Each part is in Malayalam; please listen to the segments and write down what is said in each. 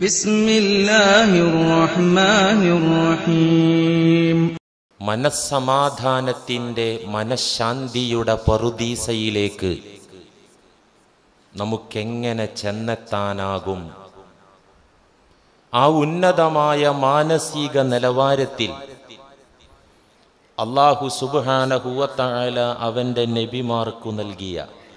ബിസ്മില്ലാഹിർ റഹ്മാനിർ റഹീം. മനസ്സമാധാനത്തിൻ്റെ മനഃശാന്തിയുടെ പറുദീസയിലേക്ക് നമുക്കെങ്ങനെ ചെന്നെത്താനാകും? ആ ഉന്നതമായ മാനസിക നിലവാരത്തിൽ അല്ലാഹു സുബ്ഹാനഹു വ തആല അവൻ്റെ നബിമാർക്കു നൽകിയ,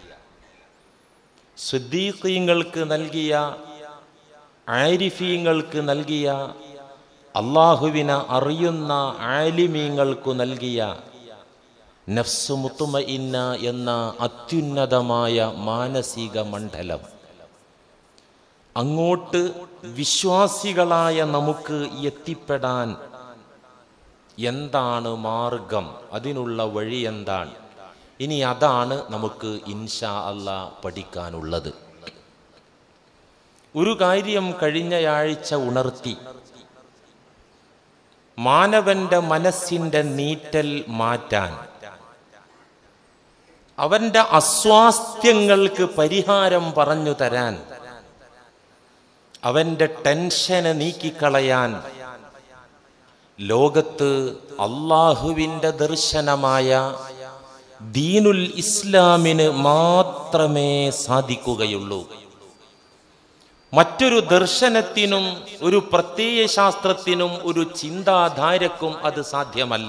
സിദ്ദീഖീങ്ങൾക്ക് നൽകിയ, ആരിഫീങ്ങൾക്ക് നൽകിയ, അല്ലാഹുവിനെ അറിയുന്ന ആലിമീങ്ങൾക്കു നൽകിയ നഫ്സ് മുത്മഇന്ന എന്ന അത്യുന്നതമായ മാനസിക മണ്ഡലം, അങ്ങോട്ട് വിശ്വാസികളായ നമുക്ക് എത്തിപ്പെടാൻ എന്താണ് മാർഗം? അതിനുള്ള വഴി എന്താണ്? ഇനി അതാണ് നമുക്ക് ഇൻഷാ അല്ലാഹ് പഠിക്കാനുള്ളത്. ഒരു കാര്യം കഴിഞ്ഞയാഴ്ച ഉണർത്തി. മാനവന്റെ മനസ്സിൻ്റെ നീറ്റൽ മാറ്റാൻ, അവന്റെ അസ്വാസ്ഥ്യങ്ങൾക്ക് പരിഹാരം പറഞ്ഞു തരാൻ, അവന്റെ ടെൻഷന് നീക്കിക്കളയാൻ ലോകത്ത് അള്ളാഹുവിൻ്റെ ദർശനമായ ദീനുൽ ഇസ്ലാമിന് മാത്രമേ സാധിക്കുകയുള്ളൂ. മറ്റൊരു ദർശനത്തിനും ഒരു പ്രത്യയ ശാസ്ത്രത്തിനും ഒരു ചിന്താധാരക്കും അത് സാധ്യമല്ല.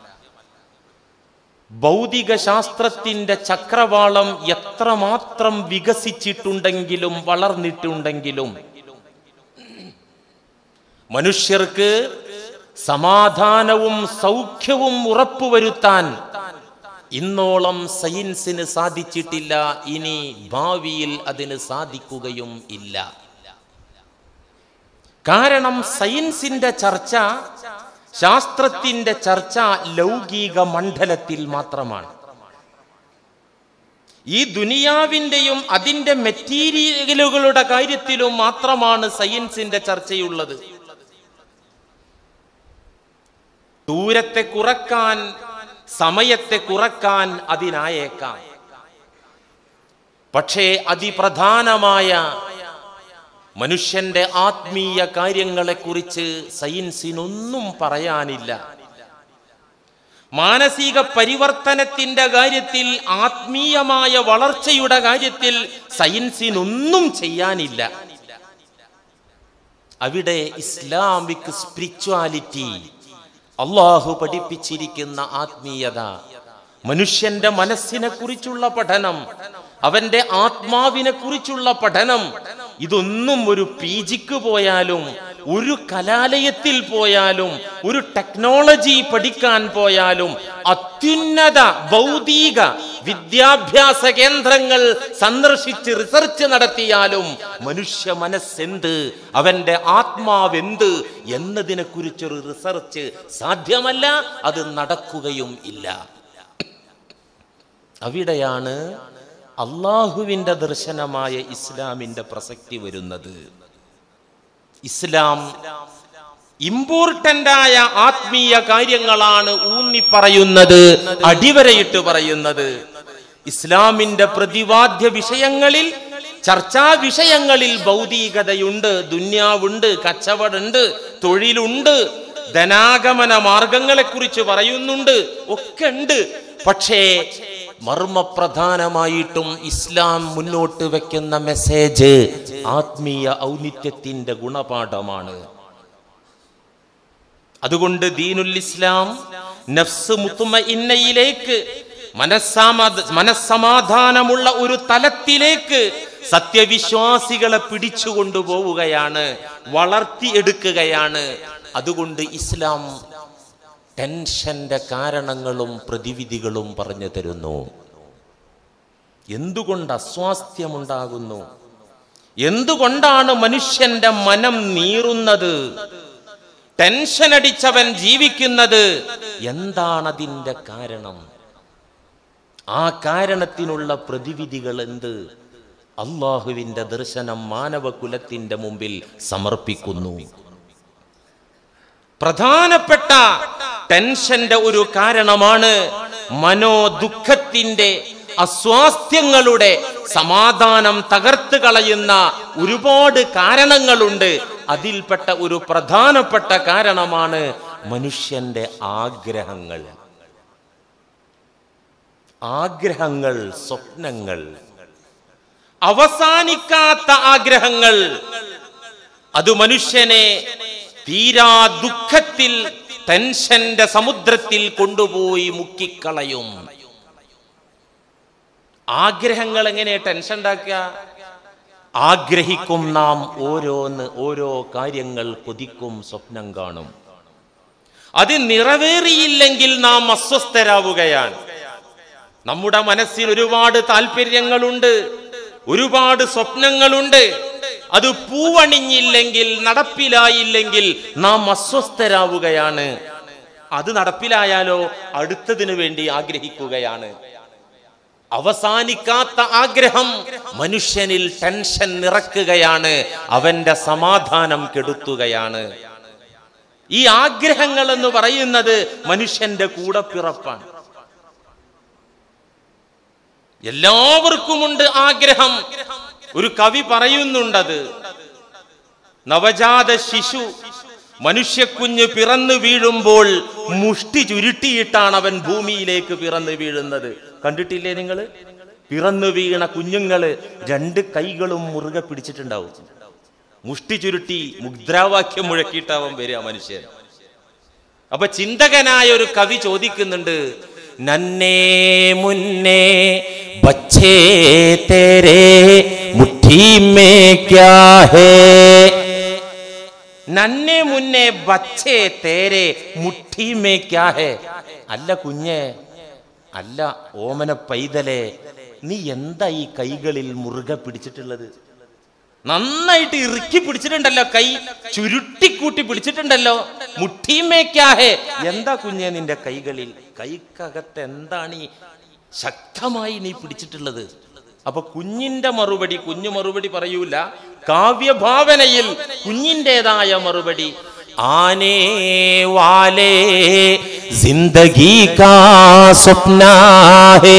ഭൗതിക ശാസ്ത്രത്തിൻ്റെ ചക്രവാളം എത്രമാത്രം വികസിച്ചിട്ടുണ്ടെങ്കിലും വളർന്നിട്ടുണ്ടെങ്കിലും മനുഷ്യർക്ക് സമാധാനവും സൗഖ്യവും ഉറപ്പുവരുത്താൻ ഇന്നോളം സയൻസിന് സാധിച്ചിട്ടില്ല. ഇനി ഭാവിയിൽ അതിന് സാധിക്കുകയും ഇല്ല. കാരണം സയൻസിന്റെ ചർച്ച, ശാസ്ത്രത്തിന്റെ ചർച്ച ലൗകിക മണ്ഡലത്തിൽ മാത്രമാണ്. ഈ ദുനിയാവിന്റെയും അതിന്റെ മെറ്റീരിയലുകളുടെ കാര്യത്തിലും മാത്രമാണ് സയൻസിന്റെ ചർച്ചയുള്ളത്. ദൂരത്തെ കുറക്കാൻ, സമയത്തെ കുറക്കാൻ അതിനായേക്കാം. പക്ഷേ അതിപ്രധാനമായ മനുഷ്യന്റെ ആത്മീയ കാര്യങ്ങളെക്കുറിച്ച് സയൻസിനൊന്നും പറയാനില്ല. മാനസിക പരിവർത്തനത്തിന്റെ കാര്യത്തിൽ, ആത്മീയമായ വളർച്ചയുടെ കാര്യത്തിൽ സയൻസിനൊന്നും ചെയ്യാനില്ല. അവിടെ ഇസ്ലാമിക് സ്പിരിച്വാലിറ്റി, അള്ളാഹു പഠിപ്പിച്ചിരിക്കുന്ന ആത്മീയത, മനുഷ്യന്റെ മനസ്സിനെ കുറിച്ചുള്ള പഠനം, അവന്റെ ആത്മാവിനെ കുറിച്ചുള്ള പഠനം, ഇതൊന്നും ഒരു PGക്ക് പോയാലും, ഒരു കലാലയത്തിൽ പോയാലും, ഒരു ടെക്നോളജി പഠിക്കാൻ പോയാലും, അത്യുന്നത ഭൗതിക വിദ്യാഭ്യാസ കേന്ദ്രങ്ങൾ സന്ദർശിച്ച് റിസർച്ച് നടത്തിയാലും മനുഷ്യ മനസ്സെന്ത്, അവന്റെ ആത്മാവെന്ത് എന്നതിനെ കുറിച്ചൊരു റിസർച്ച് സാധ്യമല്ല. അത് നടക്കുകയും ഇല്ല. അവിടെയാണ് അള്ളാഹുവിൻ്റെ ദർശനമായ ഇസ്ലാമിൻ്റെ പ്രസക്തി വരുന്നത്. ഇസ്ലാം ഇമ്പോർട്ടൻ്റായ ആത്മീയ കാര്യങ്ങളാണ് ഊന്നി പറയുന്നത്, അടിവരയിട്ട് പറയുന്നത്. ഇസ്ലാമിൻ്റെ പ്രതിവാദ്യ വിഷയങ്ങളിൽ, ചർച്ചാ വിഷയങ്ങളിൽ ഭൗതികതയുണ്ട്, ദുന്യാവുണ്ട്, കച്ചവടമുണ്ട്, തൊഴിലുണ്ട്, ധനാഗമന മാർഗങ്ങളെ കുറിച്ച് പറയുന്നുണ്ട്, ഒക്കെ ഉണ്ട്. പക്ഷേ മർമ്മപ്രധാനമായിട്ടും ഇസ്ലാം മുന്നോട്ട് വെക്കുന്ന മെസ്സേജ് ആത്മീയ ഔന്നിത്യത്തിന്റെ ഗുണപാഠമാണ്. അതുകൊണ്ട് ദീനുൽ ഇസ്ലാം നഫ്സ് മുത്മഇന്നയിലേക്ക്, മനസ്സമാധാനമുള്ള ഒരു തലത്തിലേക്ക് സത്യവിശ്വാസികളെ പിടിച്ചുകൊണ്ടുപോവുകയാണ്, വളർത്തിയെടുക്കുകയാണ്. അതുകൊണ്ട് ഇസ്ലാം ടെൻഷന്റെ കാരണങ്ങളും പ്രതിവിധികളും പറഞ്ഞു തരുന്നു. എന്തുകൊണ്ട് അസ്വാസ്ഥ്യമുണ്ടാകുന്നു? എന്തുകൊണ്ടാണ് മനുഷ്യന്റെ മനം നീറുന്നത്? ടെൻഷൻ അടിച്ചവൻ ജീവിക്കുന്നത്? എന്താണതിൻ്റെ കാരണം? ആ കാരണത്തിനുള്ള പ്രതിവിധികൾ എന്ത്? അള്ളാഹുവിൻ്റെ ദർശനം മാനവകുലത്തിന്റെ മുമ്പിൽ സമർപ്പിക്കുന്നു. പ്രധാനപ്പെട്ട ടെൻഷന്റെ ഒരു കാരണമാണ് മനോദുഃഖത്തിന്റെ, അസ്വാസ്ഥ്യങ്ങളുടെ, സമാധാനം തകർത്ത് കളയുന്ന ഒരുപാട് കാരണങ്ങളുണ്ട്. അതിൽപ്പെട്ട ഒരു പ്രധാനപ്പെട്ട കാരണമാണ് മനുഷ്യന്റെ ആഗ്രഹങ്ങൾ. ആഗ്രഹങ്ങൾ, സ്വപ്നങ്ങൾ, അവസാനിക്കാത്ത ആഗ്രഹങ്ങൾ. അത് മനുഷ്യനെ തീരാ ദുഃഖത്തിൽ, ടെൻഷന്റെ സമുദ്രത്തിൽ കൊണ്ടുപോയി മുക്കിക്കളയും. ആഗ്രഹങ്ങൾ എങ്ങനെ ടെൻഷൻ ഉണ്ടാക്കുക? ആഗ്രഹിക്കും നാം ഓരോ കാര്യങ്ങൾ കൊതിക്കും, സ്വപ്നം കാണും. അത് നിറവേറിയില്ലെങ്കിൽ നാം അസ്വസ്ഥരാവുകയാണ്. നമ്മുടെ മനസ്സിൽ ഒരുപാട് താല്പര്യങ്ങളുണ്ട്, ഒരുപാട് സ്വപ്നങ്ങളുണ്ട്. അത് പൂവണിഞ്ഞില്ലെങ്കിൽ, നടപ്പിലായില്ലെങ്കിൽ നാം അസ്വസ്ഥരാവുകയാണ്. അത് നടപ്പിലായാലോ അടുത്തതിനു വേണ്ടി ആഗ്രഹിക്കുകയാണ്. അവസാനിക്കാത്ത ആഗ്രഹം മനുഷ്യനിൽ ടെൻഷൻ നിറക്കുകയാണ്, അവന്റെ സമാധാനം കെടുത്തുകയാണ്. ഈ ആഗ്രഹങ്ങൾ എന്ന് പറയുന്നത് മനുഷ്യന്റെ കൂടപ്പിറപ്പാണ്. എല്ലാവർക്കുമുണ്ട് ആഗ്രഹം. ഒരു കവി പറയുന്നുണ്ടത്, നവജാത ശിശു, മനുഷ്യക്കുഞ്ഞ് പിറന്നു വീഴുമ്പോൾ മുഷ്ടി ചുരുട്ടിയിട്ടാണ് അവൻ ഭൂമിയിലേക്ക് പിറന്നു വീഴുന്നത്. കണ്ടിട്ടില്ലേ നിങ്ങൾ? പിറന്നു വീണ കുഞ്ഞുങ്ങള് രണ്ട് കൈകളും മുറുകെ പിടിച്ചിട്ടുണ്ടാവും. മുഷ്ടി ചുരുട്ടി മുദ്രാവാക്യം മുഴക്കിയിട്ടാവും വരിക മനുഷ്യൻ. അപ്പൊ ചിന്തകനായ ഒരു കവി ചോദിക്കുന്നുണ്ട്, നന്നേ മുന്നേ ബച്ചേ തേരേ മുഠീ മേ ക്യാ ഹേ. നന്നേ മുന്നേ ബച്ചേ തേരേ മുഠീ മേ ക്യാ ഹേ. അല്ല കുഞ്ഞേ, അല്ല ഓമന പൈതലേ, നീ എന്താ ഈ കൈകളിൽ മുറുകെ പിടിച്ചിട്ടുള്ളത്? നന്നായിട്ട് ഇറുക്കി പിടിച്ചിട്ടുണ്ടല്ലോ, കൈ ചുരുട്ടിക്കൂട്ടി പിടിച്ചിട്ടുണ്ടല്ലോ. മുഠീ മേ ക്യാ ഹേ, എന്താ കുഞ്ഞേ നിന്റെ കൈകളിൽ? കൈക്കകത്ത് എന്താണ് ഈ ശക്തമായി നീ പിടിച്ചിട്ടുള്ളത്? അപ്പൊ കുഞ്ഞിന്റെ മറുപടി, കുഞ്ഞു മറുപടി പറയൂല, കാവ്യഭാവനയിൽ കുഞ്ഞിൻ്റെതായ മറുപടി, ആനേ വാലേ ജിന്ദഗി കാ സ്വപ്നാ ഹേ.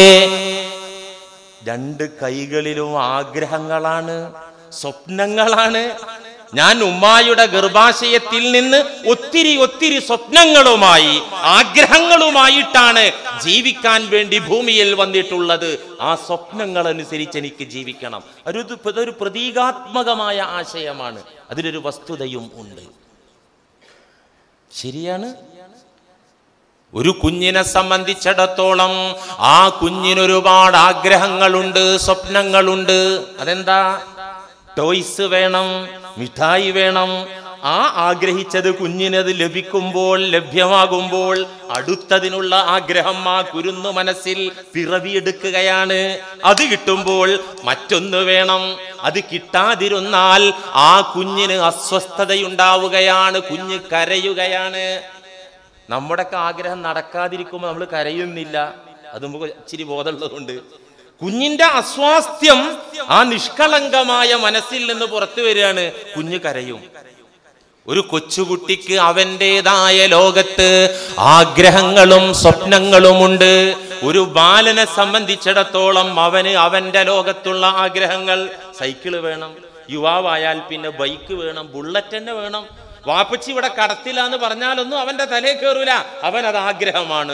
രണ്ട് കൈകളിലും ആഗ്രഹങ്ങളാണ്, സ്വപ്നങ്ങളാണ്. ഞാൻ ഉമ്മായുടെ ഗർഭാശയത്തിൽ നിന്ന് ഒത്തിരി സ്വപ്നങ്ങളുമായി, ആഗ്രഹങ്ങളുമായിട്ടാണ് ജീവിക്കാൻ വേണ്ടി ഭൂമിയിൽ വന്നിട്ടുള്ളത്. ആ സ്വപ്നങ്ങൾ അനുസരിച്ച് എനിക്ക് ജീവിക്കണം. അതൊരു പ്രതീകാത്മകമായ ആശയമാണ്, അതിലൊരു വസ്തുതയും ഉണ്ട്. ശരിയാണ്. ഒരു കുഞ്ഞിനെ സംബന്ധിച്ചിടത്തോളം ആ കുഞ്ഞിന് ഒരുപാട് ആഗ്രഹങ്ങളുണ്ട്, സ്വപ്നങ്ങളുണ്ട്. അതെന്താ? ടോയ്സ് വേണം, മിഠായി വേണം. ആ ആഗ്രഹിച്ചത് കുഞ്ഞിനത് ലഭിക്കുമ്പോൾ, ലഭ്യമാകുമ്പോൾ അടുത്തതിനുള്ള ആഗ്രഹം ആ കുരുന്നു മനസ്സിൽ പിറവിയെടുക്കുകയാണ്. അത് കിട്ടുമ്പോൾ മറ്റൊന്ന് വേണം. അത് കിട്ടാതിരുന്നാൽ ആ കുഞ്ഞിന് അസ്വസ്ഥതയുണ്ടാവുകയാണ്, കുഞ്ഞ് കരയുകയാണ്. നമ്മുടെയൊക്കെ ആഗ്രഹം നടക്കാതിരിക്കുമ്പോൾ നമ്മൾ കരയുന്നില്ല, അത് നമുക്ക് ഇച്ചിരി ബോധമുള്ളതുകൊണ്ട്. കുഞ്ഞിന്റെ അസ്വാസ്ഥ്യം ആ നിഷ്കളങ്കമായ മനസ്സിൽ നിന്ന് പുറത്തു വരികയാണ്, കുഞ്ഞ് കരയും. ഒരു കൊച്ചുകുട്ടിക്ക് അവൻ്റെതായ ലോകത്ത് ആഗ്രഹങ്ങളും സ്വപ്നങ്ങളുമുണ്ട്. ഒരു ബാലനെ സംബന്ധിച്ചിടത്തോളം അവന് അവന്റെ ലോകത്തുള്ള ആഗ്രഹങ്ങൾ, സൈക്കിള് വേണം, യുവാവായാൽ പിന്നെ ബൈക്ക് വേണം, ബുള്ളറ്റ് തന്നെ വേണം. വാപ്പച്ചി ഇവിടെ കടത്തിലാന്ന് പറഞ്ഞാലൊന്നും അവന്റെ തലേ കയറൂല, അവനത് ആഗ്രഹമാണ്.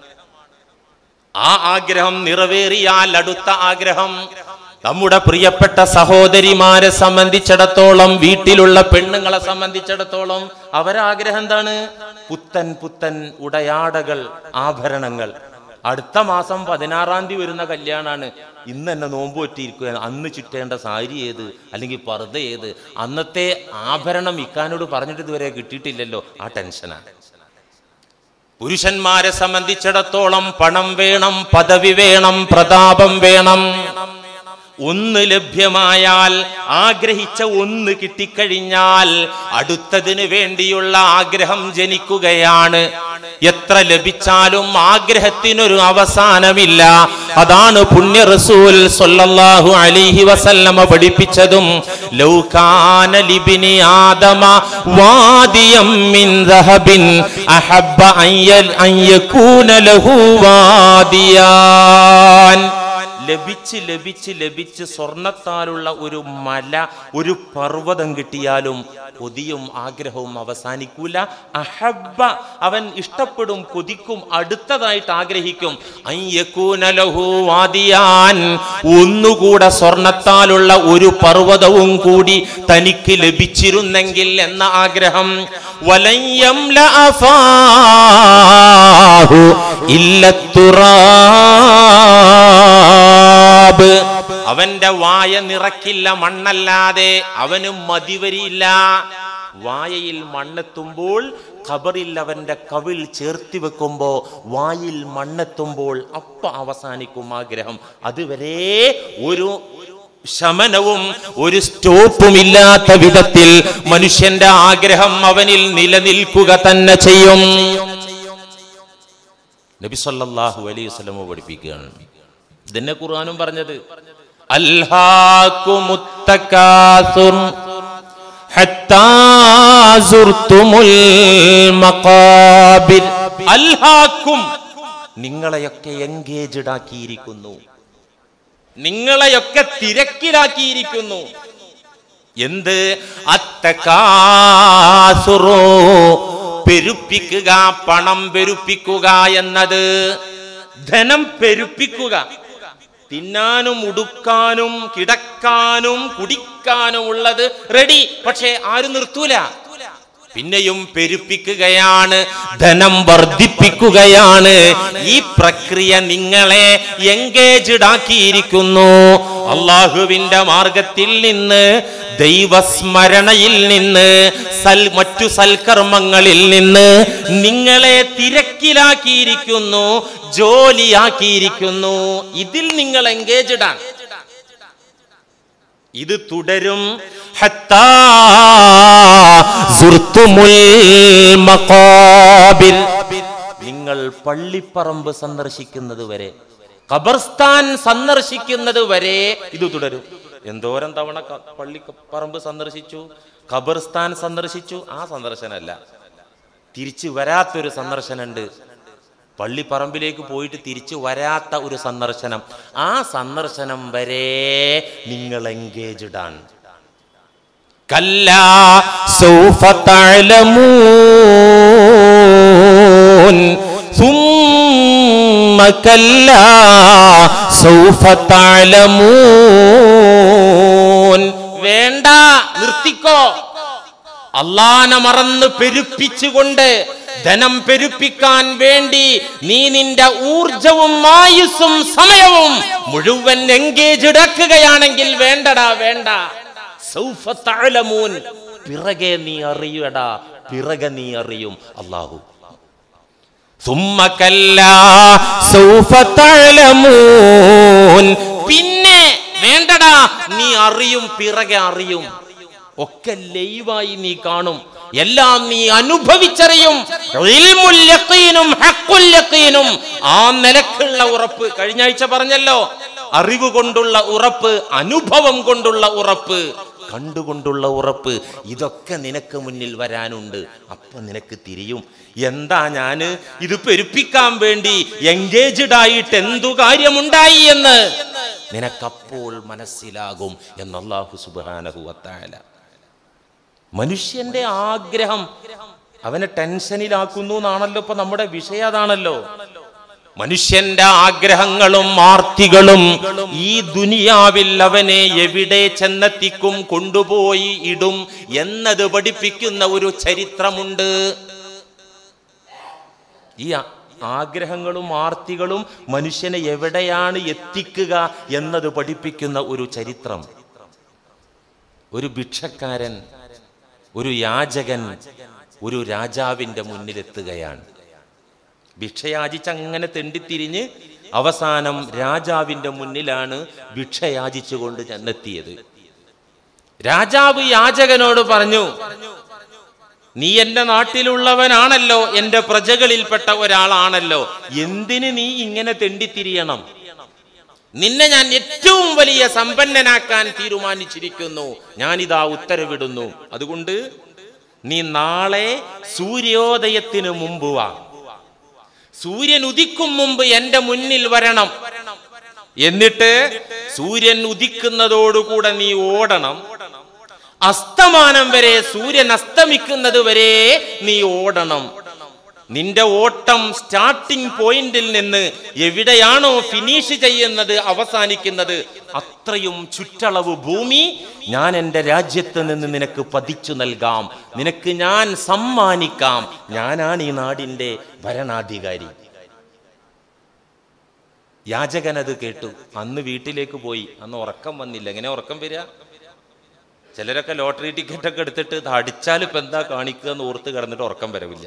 ആ ആഗ്രഹം നിറവേറിയാൽ അടുത്ത ആഗ്രഹം. നമ്മുടെ പ്രിയപ്പെട്ട സഹോദരിമാരെ സംബന്ധിച്ചിടത്തോളം, വീട്ടിലുള്ള പെണ്ണുങ്ങളെ സംബന്ധിച്ചിടത്തോളം അവരാഗ്രഹം എന്താണ്? പുത്തൻ ഉടയാടകൾ, ആഭരണങ്ങൾ. അടുത്ത മാസം 16-ാം തീയതി വരുന്ന കല്യാണാണ്. ഇന്ന് തന്നെ നോമ്പ് പറ്റിയിരിക്കുകയാണ്. അന്ന് ചുറ്റേണ്ട സാരി ഏത്, അല്ലെങ്കിൽ പർദ്ദ ഏത്? അന്നത്തെ ആഭരണം ഇക്കാനോട് പറഞ്ഞിട്ട് ഇതുവരെ കിട്ടിയിട്ടില്ലല്ലോ, ആ ടെൻഷനാണ്. പുരുഷന്മാരെ സംബന്ധിച്ചിടത്തോളം പണം വേണം, പദവി വേണം, പ്രതാപം വേണം. ഒന്ന് ലഭ്യമായാൽ, ആഗ്രഹിച്ച ഒന്ന് കിട്ടിക്കഴിഞ്ഞാൽ അടുത്തതിന് വേണ്ടിയുള്ള ആഗ്രഹം ജനിക്കുകയാണ്. എത്ര ലഭിച്ചാലും ആഗ്രഹത്തിനൊരു അവസാനമില്ല. അതാണ് പുണ്യ റസൂൽ സ്വല്ലല്ലാഹു അലൈഹി വസല്ലമ പഠിപ്പിച്ചതും, ലൗ കാന ലിബ്നി ആദമ വാദിയം മിൻ ദഹബിൻ അഹബ്ബ അൻ യകൂന ലഹു വാദിയാൻ. ലഭിച്ച് ലഭിച്ച് ലഭിച്ച് സ്വർണത്താലുള്ള ഒരു മല, ഒരു പർവ്വതം കിട്ടിയാലും കൊതിയും ആഗ്രഹവും അവസാനിക്കൂല. അഹബ്ബ, അവൻ ഇഷ്ടപ്പെടും, കൊതിക്കും, അടുത്തതായിട്ട് ആഗ്രഹിക്കും. അയ്യകൂന ലഹു വാദിയാൻ, ഒന്നുകൂടെ സ്വർണത്താലുള്ള ഒരു പർവ്വതവും കൂടി തനിക്ക് ലഭിച്ചിരുന്നെങ്കിൽ എന്ന ആഗ്രഹം. വലൻ യംലഅ ഫാഹു ഇല്ല തുറാബ്, അവന്റെ വായ നിറക്കില്ല മണ്ണല്ലാതെ, അവന് മതിവരിയില്ല. വായയിൽ മണ്ണെത്തുമ്പോൾ, ഖബറിൽ അവന്റെ കവിൾ ചേർത്തി വെക്കുമ്പോ വായിൽ മണ്ണെത്തുമ്പോൾ അപ്പ അവസാനിക്കും ആഗ്രഹം. അതുവരെ ഒരു ശമനവും ഒരു സ്റ്റോപ്പും ഇല്ലാത്ത വിധത്തിൽ മനുഷ്യന്റെ ആഗ്രഹം അവനിൽ നിലനിൽക്കുക തന്നെ ചെയ്യും. നബി സല്ലല്ലാഹു അലൈഹി വസല്ലം പഠിപ്പിക്കുകയാണ്. ഇതന്നെ ഖുർആനും പറഞ്ഞത്. അൽഹാകുമുത് തകാസുർ ഹത്താ സുർതുമുൽ മഖാബിർ. അൽഹാക്കും, നിങ്ങളെയൊക്കെ എൻഗേജ്ഡ് ആക്കിയിരിക്കുന്നു, നിങ്ങളെയൊക്കെ തിരക്കിലാക്കിയിരിക്കുന്നു. എന്ത്? അത്തകാസുറു, പെരുപ്പിക്കുക, പണം പെരുപ്പിക്കുക എന്നത്. ധനം പെരുപ്പിക്കുക, തിന്നാനും ഉടുക്കാനും കിടക്കാനും കുടിക്കാനും ഉള്ളത് റെഡി, പക്ഷെ ആരും നിർത്തൂല. പിന്നെയും പെരുപ്പിക്കുകയാണ്, ധനം വർദ്ധിപ്പിക്കുകയാണ്. ഈ പ്രക്രിയ നിങ്ങളെ എൻഗേജ്ഡ് ആക്കിയിരിക്കുന്നു. അള്ളാഹുവിന്റെ മാർഗത്തിൽ നിന്ന്, ദൈവസ്മരണയിൽ നിന്ന്, മറ്റു സൽക്കർമ്മങ്ങളിൽ നിന്ന് നിങ്ങളെ തിരക്കിലാക്കിയിരിക്കുന്നു, ജോലിയാക്കിയിരിക്കുന്നു. ഇതിൽ നിങ്ങൾ എൻഗേജ്ഡ് ആണ്. ഇത് തുടരും. ഹത്താ സുർതുമുൽ മഖാബിർ, നിങ്ങൾ പള്ളിപ്പറമ്പ് സന്ദർശിക്കുന്നത് വരെ, ഖബർസ്ഥാൻ സന്ദർശിക്കുന്നത് വരെ ഇത് തുടരും. എന്തോരം തവണ പള്ളിപ്പറമ്പ് സന്ദർശിച്ചു, ഖബർസ്ഥാൻ സന്ദർശിച്ചു. ആ സന്ദർശനമല്ല, തിരിച്ചു വരാത്തൊരു സന്ദർശനമുണ്ട്. പള്ളിപ്പറമ്പിലേക്ക് പോയിട്ട് തിരിച്ചു വരാത്ത ഒരു സന്ദർശനം. ആ സന്ദർശനം വരെ നിങ്ങൾ എൻഗേജ്ഡ് ആണ്. കല്ലാ സൗഫ തഅലമൂൻ സുമ്മ കല്ലാ സൗഫ തഅലമൂൻ. വേണ്ട, നിർത്തിക്കോ. അല്ലാഹനെ മറന്ന് പെരുപ്പിച്ചുകൊണ്ട്, ധനം പെരുപ്പിക്കാൻ വേണ്ടി നീ നിന്റെ ഊർജവും ആയുസ്സും സമയവും മുഴുവൻ എൻഗേജ്ഡ് ആക്കുകയാണെങ്കിൽ വേണ്ടടാ, വേണ്ട. സൗഫ തഅലമൂൻ, പിറകെ നീ അറിയടാ, പിറകെ നീ അറിയും. അല്ലാഹു സുമ്മ കല്ലാ സൗഫ തഅലമൂൻ, പിന്നെ വേണ്ടടാ, നീ അറിയും, പിറകെ അറിയും. ഒക്കെ ലൈവായി നീ കാണും, എല്ലാം നീ അനുഭവിച്ചറിയും. ഇൽമുൽ യഖീനും ഹഖുൽ യഖീനും, ആ നിലക്കുള്ള ഉറപ്പ് കഴിഞ്ഞ ആഴ്ച പറഞ്ഞല്ലോ. അറിവ് കൊണ്ടുള്ള ഉറപ്പ്, അനുഭവം കൊണ്ടുള്ള ഉറപ്പ്, കണ്ടുകൊണ്ടുള്ള ഉറപ്പ്, ഇതൊക്കെ നിനക്ക് മുന്നിൽ വരാനുണ്ട്. അപ്പൊ നിനക്ക് തിരിയും, എന്താ ഞാന് ഇത് പെരുപ്പിക്കാൻ വേണ്ടി എൻഗേജ്ഡ് ആയിട്ട് എന്തു കാര്യമുണ്ടായി എന്ന് നിനക്കപ്പോൾ മനസ്സിലാകും എന്ന് അല്ലാഹു സുബ്ഹാനഹു വ തആല. മനുഷ്യന്റെ ആഗ്രഹം അവനെ ടെൻഷനിലാക്കുന്നു എന്നാണല്ലോ ഇപ്പൊ നമ്മുടെ വിഷയം. അതാണല്ലോ മനുഷ്യന്റെ ആഗ്രഹങ്ങളും ആർത്തികളും ഈ ദുനിയാവിൽ അവനെ എവിടെ ചെന്നെത്തിക്കും, കൊണ്ടുപോയി ഇടും എന്നത് പഠിപ്പിക്കുന്ന ഒരു ചരിത്രമുണ്ട്. ഈ ആഗ്രഹങ്ങളും ആർത്തികളും മനുഷ്യനെ എവിടെയാണ് എത്തിക്കുക എന്നത് പഠിപ്പിക്കുന്ന ഒരു ചരിത്രം. ഒരു ഭിക്ഷക്കാരൻ, ഒരു യാചകൻ ഒരു രാജാവിന്റെ മുന്നിലെത്തുകയാണ്. ഭിക്ഷയാചിച്ച് അങ്ങനെ തെണ്ടിത്തിരിഞ്ഞ് അവസാനം രാജാവിന്റെ മുന്നിലാണ് ഭിക്ഷയാചിച്ചുകൊണ്ട് ചെന്നെത്തിയത്. രാജാവ് യാചകനോട് പറഞ്ഞു, നീ എന്റെ നാട്ടിലുള്ളവനാണല്ലോ, എന്റെ പ്രജകളിൽപ്പെട്ട ഒരാളാണല്ലോ, എന്തിന് നീ ഇങ്ങനെ തെണ്ടിത്തിരിയണം? നിന്നെ ഞാൻ ഏറ്റവും വലിയ സമ്പന്നനാക്കാൻ തീരുമാനിച്ചിരിക്കുന്നു. ഞാനിതാ ഉത്തരവിടുന്നു. അതുകൊണ്ട് നീ നാളെ സൂര്യോദയത്തിന് മുമ്പ് വാ, സൂര്യൻ ഉദിക്കും മുമ്പ് എന്റെ മുന്നിൽ വരണം. എന്നിട്ട് സൂര്യൻ ഉദിക്കുന്നതോടുകൂടെ നീ ഓടണം, അസ്തമാനം വരെ, സൂര്യൻ അസ്തമിക്കുന്നത് വരെ നീ ഓടണം. നിന്റെ ഓട്ടം സ്റ്റാർട്ടിംഗ് പോയിന്റിൽ നിന്ന് എവിടെയാണോ ഫിനിഷ് ചെയ്യുന്നത്, അവസാനിക്കുന്നത്, അത്രയും ചുറ്റളവ് ഭൂമി ഞാൻ എൻ്റെ രാജ്യത്ത് നിന്ന് നിനക്ക് പതിച്ചു നൽകാം, നിനക്ക് ഞാൻ സമ്മാനിക്കാം. ഞാനാണ് ഈ നാടിൻ്റെ ഭരണാധികാരി. യാചകനത് കേട്ടു. അന്ന് വീട്ടിലേക്ക് പോയി. അന്ന് ഉറക്കം വന്നില്ല. എങ്ങനെ ഉറക്കം വരിക? ചിലരൊക്കെ ലോട്ടറി ടിക്കറ്റൊക്കെ എടുത്തിട്ട് അടിച്ചാൽ ഇപ്പം എന്താ കാണിക്കുക എന്ന് ഓർത്ത് കിടന്നിട്ട് ഉറക്കം വരവില്ല.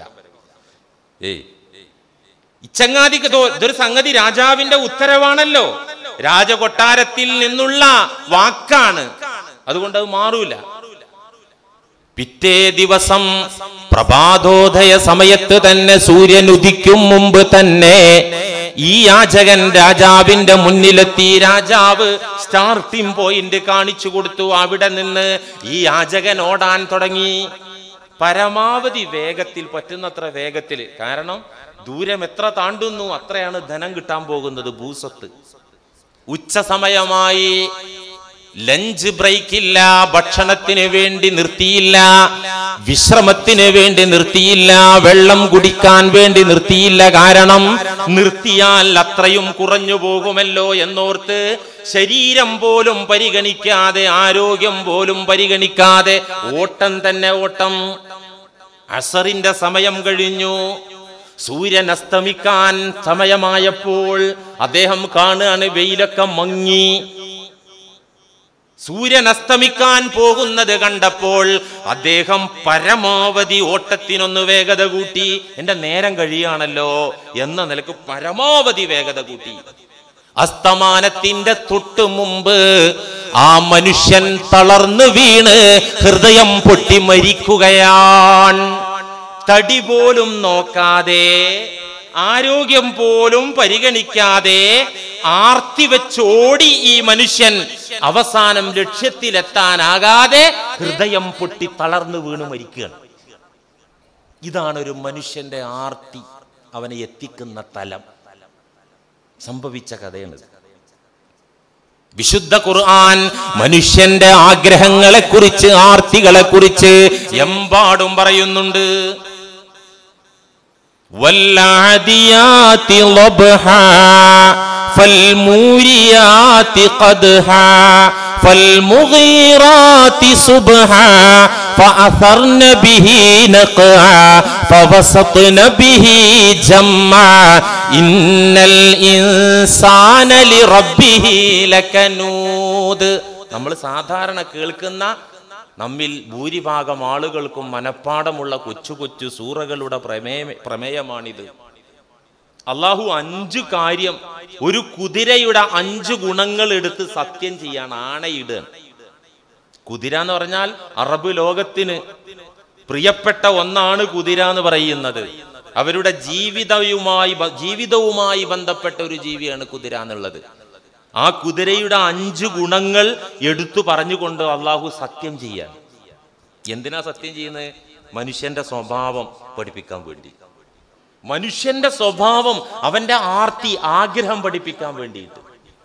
ഇച്ചങ്ങാതിക്ക് ഇതൊരു സംഗതി രാജാവിന്റെ ഉത്തരവാണല്ലോ, രാജകൊട്ടാരത്തിൽ നിന്നുള്ള വാക്കാണ്, അതുകൊണ്ട് അത് മാറൂല. പിറ്റേ ദിവസം പ്രഭാതോദയ സമയത്ത് തന്നെ, സൂര്യൻ ഉദിക്കും മുമ്പ് തന്നെ ഈ യാചകൻ രാജാവിന്റെ മുന്നിലെത്തി. രാജാവ് സ്റ്റാർട്ടിംഗ് പോയിന്റ് കാണിച്ചു കൊടുത്തു. അവിടെ നിന്ന് ഈ യാചകൻ ഓടാൻ തുടങ്ങി. പരമാവധി വേഗത്തിൽ, പറ്റുന്നത്ര വേഗത്തിൽ. കാരണം ദൂരം എത്ര താണ്ടുന്നു അത്രയാണ് ധനം കിട്ടാൻ പോകുന്നത്, ഭൂസ്വത്ത്. ഉച്ച സമയമായി. ലഞ്ച് ബ്രേക്ക് ഇല്ല, ഭക്ഷണത്തിന് വേണ്ടി നിർത്തിയില്ല, വിശ്രമത്തിന് വേണ്ടി നിർത്തിയില്ല, വെള്ളം കുടിക്കാൻ വേണ്ടി നിർത്തിയില്ല. കാരണം നിർത്തിയാൽ അത്രയും കുറഞ്ഞു പോകുമല്ലോ എന്നോർത്ത് ശരീരം പോലും പരിഗണിക്കാതെ, ആരോഗ്യം പോലും പരിഗണിക്കാതെ ഓട്ടം തന്നെ ഓട്ടം. അസറിന്റെ സമയം കഴിഞ്ഞു. സൂര്യൻ അസ്തമിക്കാൻ സമയമായപ്പോൾ അദ്ദേഹം കാണുകയാണ് വെയിലൊക്കെ മങ്ങി. സൂര്യൻ അസ്തമിക്കാൻ പോകുന്നത് കണ്ടപ്പോൾ അദ്ദേഹം പരമാവധി ഓട്ടത്തിനൊന്ന് വേഗത കൂട്ടി. എന്റെ നേരം കഴിയാണല്ലോ എന്ന നിലക്ക് പരമാവധി വേഗത കൂട്ടി. അസ്തമാനത്തിന്റെ തൊട്ടു മുമ്പ് ആ മനുഷ്യൻ തളർന്നു വീണ് ഹൃദയം പൊട്ടി മരിക്കുകയാണ്. തടി പോലും നോക്കാതെ, ആരോഗ്യം പോലും പരിഗണിക്കാതെ ആർത്തി വെച്ചോടി ഈ മനുഷ്യൻ അവസാനം ലക്ഷ്യത്തിലെത്താനാകാതെ ഹൃദയം പൊട്ടി തളർന്നു വീണ് മരിക്കുകയാണ്. ഇതാണ് ഒരു മനുഷ്യന്റെ ആർത്തി അവനെ എത്തിക്കുന്ന തലം. സംഭവിച്ച കഥയാണ്. വിശുദ്ധ ഖുർആൻ മനുഷ്യന്റെ ആഗ്രഹങ്ങളെ കുറിച്ച്, ആർത്തികളെ കുറിച്ച് എമ്പാടും പറയുന്നുണ്ട്. വല്ലാദിയാതി ലബ്ഹാ ഫൽമൂരിയാതി ഖദ്ഹാ ഫൽമുഗീറാതി സുബ്ഹാ ഫഅഥർന ബിഹി നഖാ ഫവസത്ന ബിഹി ജമ്മാ ഇന്നൽ ഇൻസാന ലിറബ്ബിഹി ലകനൂദ്. നമ്മൾ സാധാരണ കേൾക്കുന്ന, നമ്മിൽ ഭൂരിഭാഗം ആളുകൾക്കും മനഃപ്പാടമുള്ള കൊച്ചു കൊച്ചു സൂറകളുടെ പ്രമേയമാണിത്. അള്ളാഹു 5 കാര്യം, ഒരു കുതിരയുടെ 5 ഗുണങ്ങൾ എടുത്ത് സത്യം ചെയ്യാണ്, ആണയിടുക. കുതിര എന്ന് പറഞ്ഞാൽ അറബ് ലോകത്തിന് പ്രിയപ്പെട്ട ഒന്നാണ് കുതിര എന്ന് പറയുന്നത്. അവരുടെ ജീവിതവുമായി ബന്ധപ്പെട്ട ഒരു ജീവിയാണ് കുതിര എന്നുള്ളത്. ആ കുതിരയുടെ 5 ഗുണങ്ങൾ എടുത്തു പറഞ്ഞുകൊണ്ട് അള്ളാഹു സത്യം ചെയ്യാൻ. എന്തിനാ സത്യം ചെയ്യുന്നത്? മനുഷ്യന്റെ സ്വഭാവം പഠിപ്പിക്കാൻ വേണ്ടി. മനുഷ്യന്റെ സ്വഭാവം, അവന്റെ ആർത്തി, ആഗ്രഹം പഠിപ്പിക്കാൻ വേണ്ടിയിട്ട്.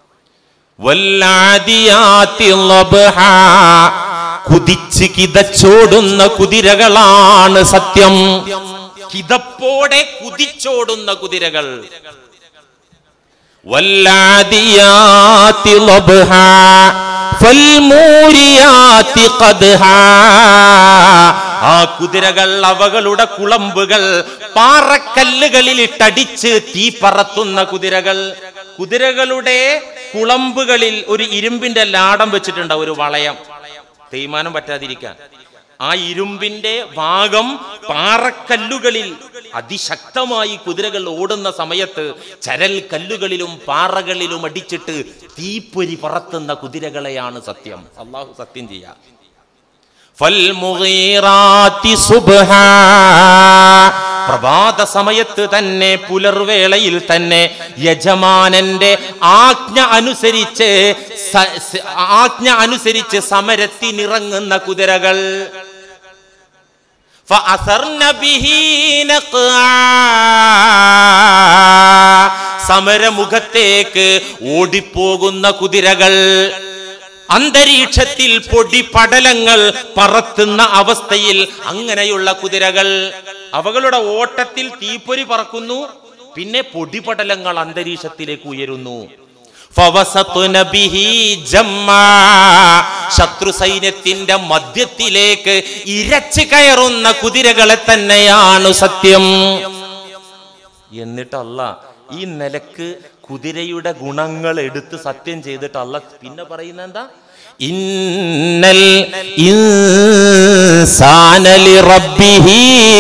വല്ലാദിയാതി ലബ്ഹാ, കുതിച്ച് കിതച്ചോടുന്ന കുതിരകളാണ് സത്യം. കിതപ്പോടെ കുതിച്ചോടുന്ന കുതിരകൾ. വല്ലാദിയാതി ലബ്ഹാ ഫൽമൂരിയാതി ഖദ്ഹാ, ആ കുതിരകൾ അവകളുടെ കുളമ്പുകൾ പാറക്കല്ലുകളിൽ ഇട്ടടിച്ച് തീ പറത്തുന്ന കുതിരകൾ. കുതിരകളുടെ കുളമ്പുകളിൽ ഒരു ഇരുമ്പിന്റെ ലാടം വെച്ചിട്ടുണ്ടാവും, ഒരു വളയം, തേയ്മാനം പറ്റാതിരിക്കാൻ. ആ ഇരുമ്പിന്റെ ഭാഗം പാറക്കല്ലുകളിൽ അതിശക്തമായി കുതിരകൾ ഓടുന്ന സമയത്ത് ചരൽ കല്ലുകളിലും പാറകളിലും അടിച്ചിട്ട് തീപ്പൊരി പറത്തുന്ന കുതിരകളെയാണ് സത്യം. അള്ളാഹു സത്യം ചെയ്യാം. ഫൽമുഗീറാതി സുബ്ഹാ, പ്രഭാത സമയത്ത് തന്നെ, പുലർവേളയിൽ തന്നെ യജമാനന്റെ ആജ്ഞ അനുസരിച്ച് സമരത്തിനിറങ്ങുന്ന കുതിരകൾ. ഫഅസർന ബിഹി നഖാ, സമരമുഖത്തേക്ക് ഓടിപ്പോകുന്ന കുതിരകൾ, അന്തരീക്ഷത്തിൽ പൊടിപടലങ്ങൾ പറത്തുന്ന അവസ്ഥയിൽ അങ്ങനെയുള്ള കുതിരകൾ, അവകളുടെ ഓട്ടത്തിൽ തീപ്പൊരി പറക്കുന്നു, പിന്നെ പൊടിപടലങ്ങൾ അന്തരീക്ഷത്തിലേക്ക് ഉയരുന്നു. ശത്രു സൈന്യത്തിന്റെ മധ്യത്തിലേക്ക് ഇരച്ചു കയറുന്ന കുതിരകളെ തന്നെയാണ് സത്യം. എന്നിട്ട് അല്ലാഹ് ഈ നിലക്ക് കുതിരയുടെ ഗുണങ്ങൾ എടുത്ത് സത്യം ചെയ്തിട്ട് അല്ലാഹ് പിന്നെ പറയുന്ന എന്താ? ഇന്നൽ ഇൻസാന ലിറബ്ബിഹി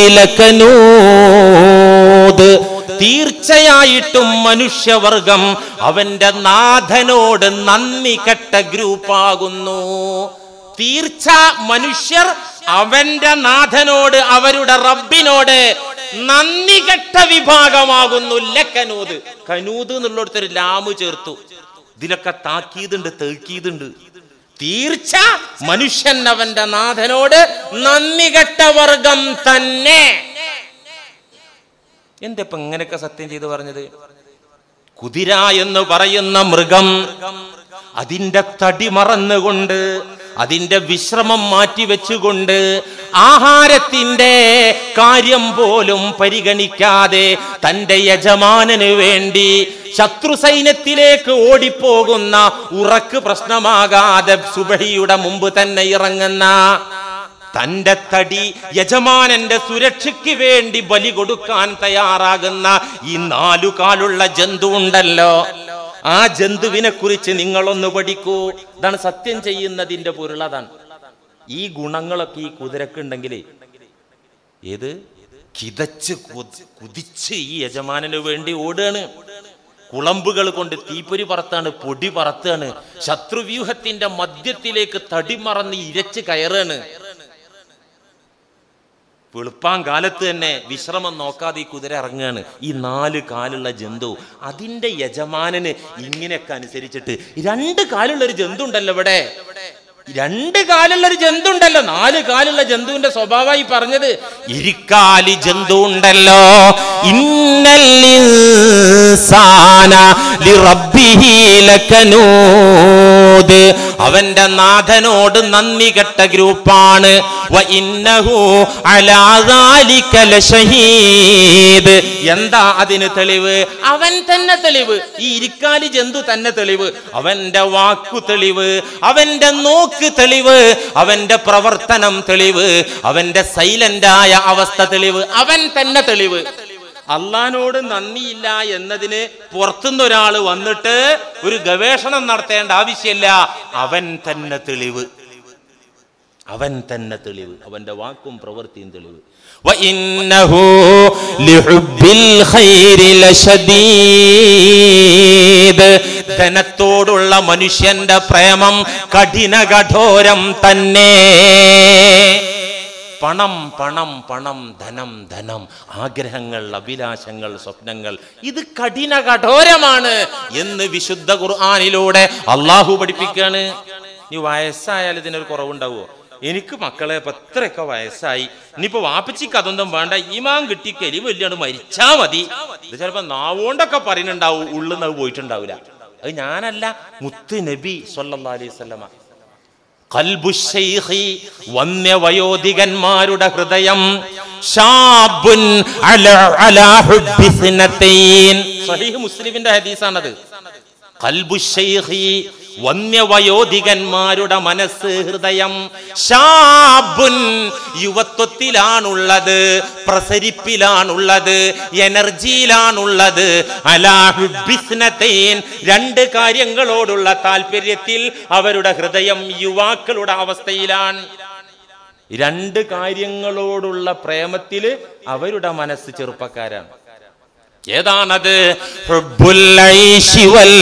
ലകനൂദ്, തീർച്ചയായിട്ടും മനുഷ്യവർഗം അവന്റെ നാഥനോട് നന്ദി കെട്ട ഗ്രൂപ്പാകുന്നു. തീർച്ച മനുഷ്യർ അവന്റെ നാഥനോട്, അവരുടെ റബ്ബിനോട് നന്ദി കെട്ട വിഭാഗമാകുന്നു. ലകനൂദ്, കനൂദ് എന്നുള്ളൊരു ലാമ് ചേർത്തു. ഇതിലൊക്കെ താക്കീതുണ്ട്, തേക്കീതുണ്ട്. തീർച്ച മനുഷ്യൻ അവന്റെ നാഥനോട് നന്ദി കെട്ട വർഗം തന്നെ. എന്താ ഇപ്പൊ ഇങ്ങനെയൊക്കെ സത്യം ചെയ്ത് പറഞ്ഞത്? കുതിര എന്ന് പറയുന്ന മൃഗം അതിന്റെ തടി മറന്നുകൊണ്ട്, അതിന്റെ വിശ്രമം മാറ്റിവെച്ചുകൊണ്ട്, ആഹാരത്തിന്റെ കാര്യം പോലും പരിഗണിക്കാതെ തന്റെ യജമാനന് വേണ്ടി ശത്രു സൈന്യത്തിലേക്ക് ഓടിപ്പോകുന്ന, ഉറക്ക് പ്രശ്നമാകാതെ സുബഹിയുടെ മുമ്പ് തന്നെ ഇറങ്ങുന്ന, തന്റെ തടി യജമാനന്റെ സുരക്ഷയ്ക്ക് വേണ്ടി ബലി കൊടുക്കാൻ തയ്യാറാകുന്ന ഈ 4 കാലുള്ള ജന്തു ഉണ്ടല്ലോ, ആ ജന്തുവിനെ കുറിച്ച് നിങ്ങളൊന്ന് പഠിക്കൂ. ഇതാണ് സത്യം ചെയ്യുന്നതിന്റെ പൊരുൾ. അതാണ് ഈ ഗുണങ്ങളൊക്കെ ഈ കുതിരക്കുണ്ടെങ്കിൽ ഏത് കിതച്ച് കുതിച്ച് ഈ യജമാനന് വേണ്ടി ഓടുകയാണ്. കുളമ്പുകൾ കൊണ്ട് തീപ്പൊരി പറത്താണ്, പൊടി പറത്താണ്, ശത്രുവ്യൂഹത്തിന്റെ മധ്യത്തിലേക്ക് തടിമറന്ന് ഇരച്ച് കയറാണ്. വെളുപ്പാൻ കാലത്ത് തന്നെ വിശ്രമം നോക്കാതെ ഈ കുതിര ഇറങ്ങുകയാണ്. ഈ 4 കാലുള്ള ജന്തു അതിന്റെ യജമാനന് ഇങ്ങനെയൊക്കെ അനുസരിച്ചിട്ട് 2 കാലുള്ളൊരു ജന്തു ഉണ്ടല്ലോ ഇവിടെ, 2 കാലുള്ളൊരു ജന്തു ഉണ്ടല്ലോ. 4 കാലുള്ള ജന്തുവിന്റെ സ്വഭാവമായി പറഞ്ഞത്. ഇരിക്കാലി ജന്തു ഉണ്ടല്ലോ, ഇന്നൽ ഇൻസാന ലിറബ്ബിഹി ലകനൂദ്, അവന്റെ നാഥനോട് നന്ദി കെട്ട ഗ്രൂപ്പാണ്. വ ഇന്നഹു അലാ ദാലിക ലശഹീദ്, എന്താ അതിന് തെളിവ്? അവൻ തന്നെ തെളിവ്. ഈ ഇരിക്കാലി ജന്തു തന്നെ തെളിവ്. അവന്റെ വാക്കു തെളിവ്, അവന്റെ നോക്ക് തെളിവ്, അവന്റെ പ്രവർത്തനം തെളിവ്, അവന്റെ സൈലന്റായ അവസ്ഥ തെളിവ്, അവൻ തന്നെ തെളിവ്. അള്ളാനോട് നന്ദിയില്ല എന്നതിന് പുറത്തുനിന്ന് ഒരാൾ വന്നിട്ട് ഒരു ഗവേഷണം നടത്തേണ്ട ആവശ്യമില്ല. അവൻ തന്നെ തെളിവ്, അവൻ തന്നെ തെളിവ്, അവന്റെ വാക്കും പ്രവൃത്തിയും തെളിവ്. വഇന്നഹു ലിഹുബ്ബിൽ ഖൈരി ലശദീദ്, ധനത്തോടുള്ള മനുഷ്യന്റെ പ്രേമം കഠിന കഠോരം തന്നെ. പണം പണം പണം, ധനം ധനം, ആഗ്രഹങ്ങൾ, അഭിലാഷങ്ങൾ, സ്വപ്നങ്ങൾ, ഇത് കഠിന കഠോരമാണ് എന്ന് വിശുദ്ധ ഖുർആനിലൂടെ അള്ളാഹു പഠിപ്പിക്കുകയാണ്. ഈ വയസ്സായാൽ ഇതിനൊരു കുറവുണ്ടാവുമോ? എനിക്ക് മക്കളെ എത്രയൊക്കെ വയസ്സായി, ഇനിയിപ്പോ വാപ്പച്ചിക്ക് അതൊന്നും വേണ്ട, ഈമാൻ കിട്ടി കലി വലിയാണ് മരിച്ചാ മതി. ഇത് ചിലപ്പോ നാവോണ്ടൊക്കെ പറയുന്നുണ്ടാവും, ഉള്ളിൽ അത് പോയിട്ടുണ്ടാവില്ല. അത് ഞാനല്ല, മുത്ത് നബി സ്വല്ലല്ലാഹു അലൈഹി വസല്ലമ. ഖൽബു ശൈഖി, വന്യവയോധികന്മാരുടെ ഹൃദയം, ശാബുൻ അലാ ഹുബ്ബി സിനതൈൻ, സഹീഹ് മുസ്ലിമിന്റെ ഹദീസാണത്. ഖൽബു ശൈഖി, വന്യവയോധികന്മാരുടെ മനസ്സ്, ഹൃദയം, ശാബുൻ, യുവത്വത്തിലാണുള്ളത്, പ്രസരിപ്പിലാണുള്ളത്, എനർജിയിലാണുള്ളത്, അലാ ഹുബ്ബി സിനതൈൻ, 2 കാര്യങ്ങളോടുള്ള താല്പര്യത്തിൽ അവരുടെ ഹൃദയം യുവാക്കളുടെ അവസ്ഥയിലാണ്. 2 കാര്യങ്ങളോടുള്ള പ്രേമത്തിൽ അവരുടെ മനസ്സ് ചെറുപ്പക്കാരാണ്. ഏതാണത്? ഹുബ്ബുൽ ഐശി വൽ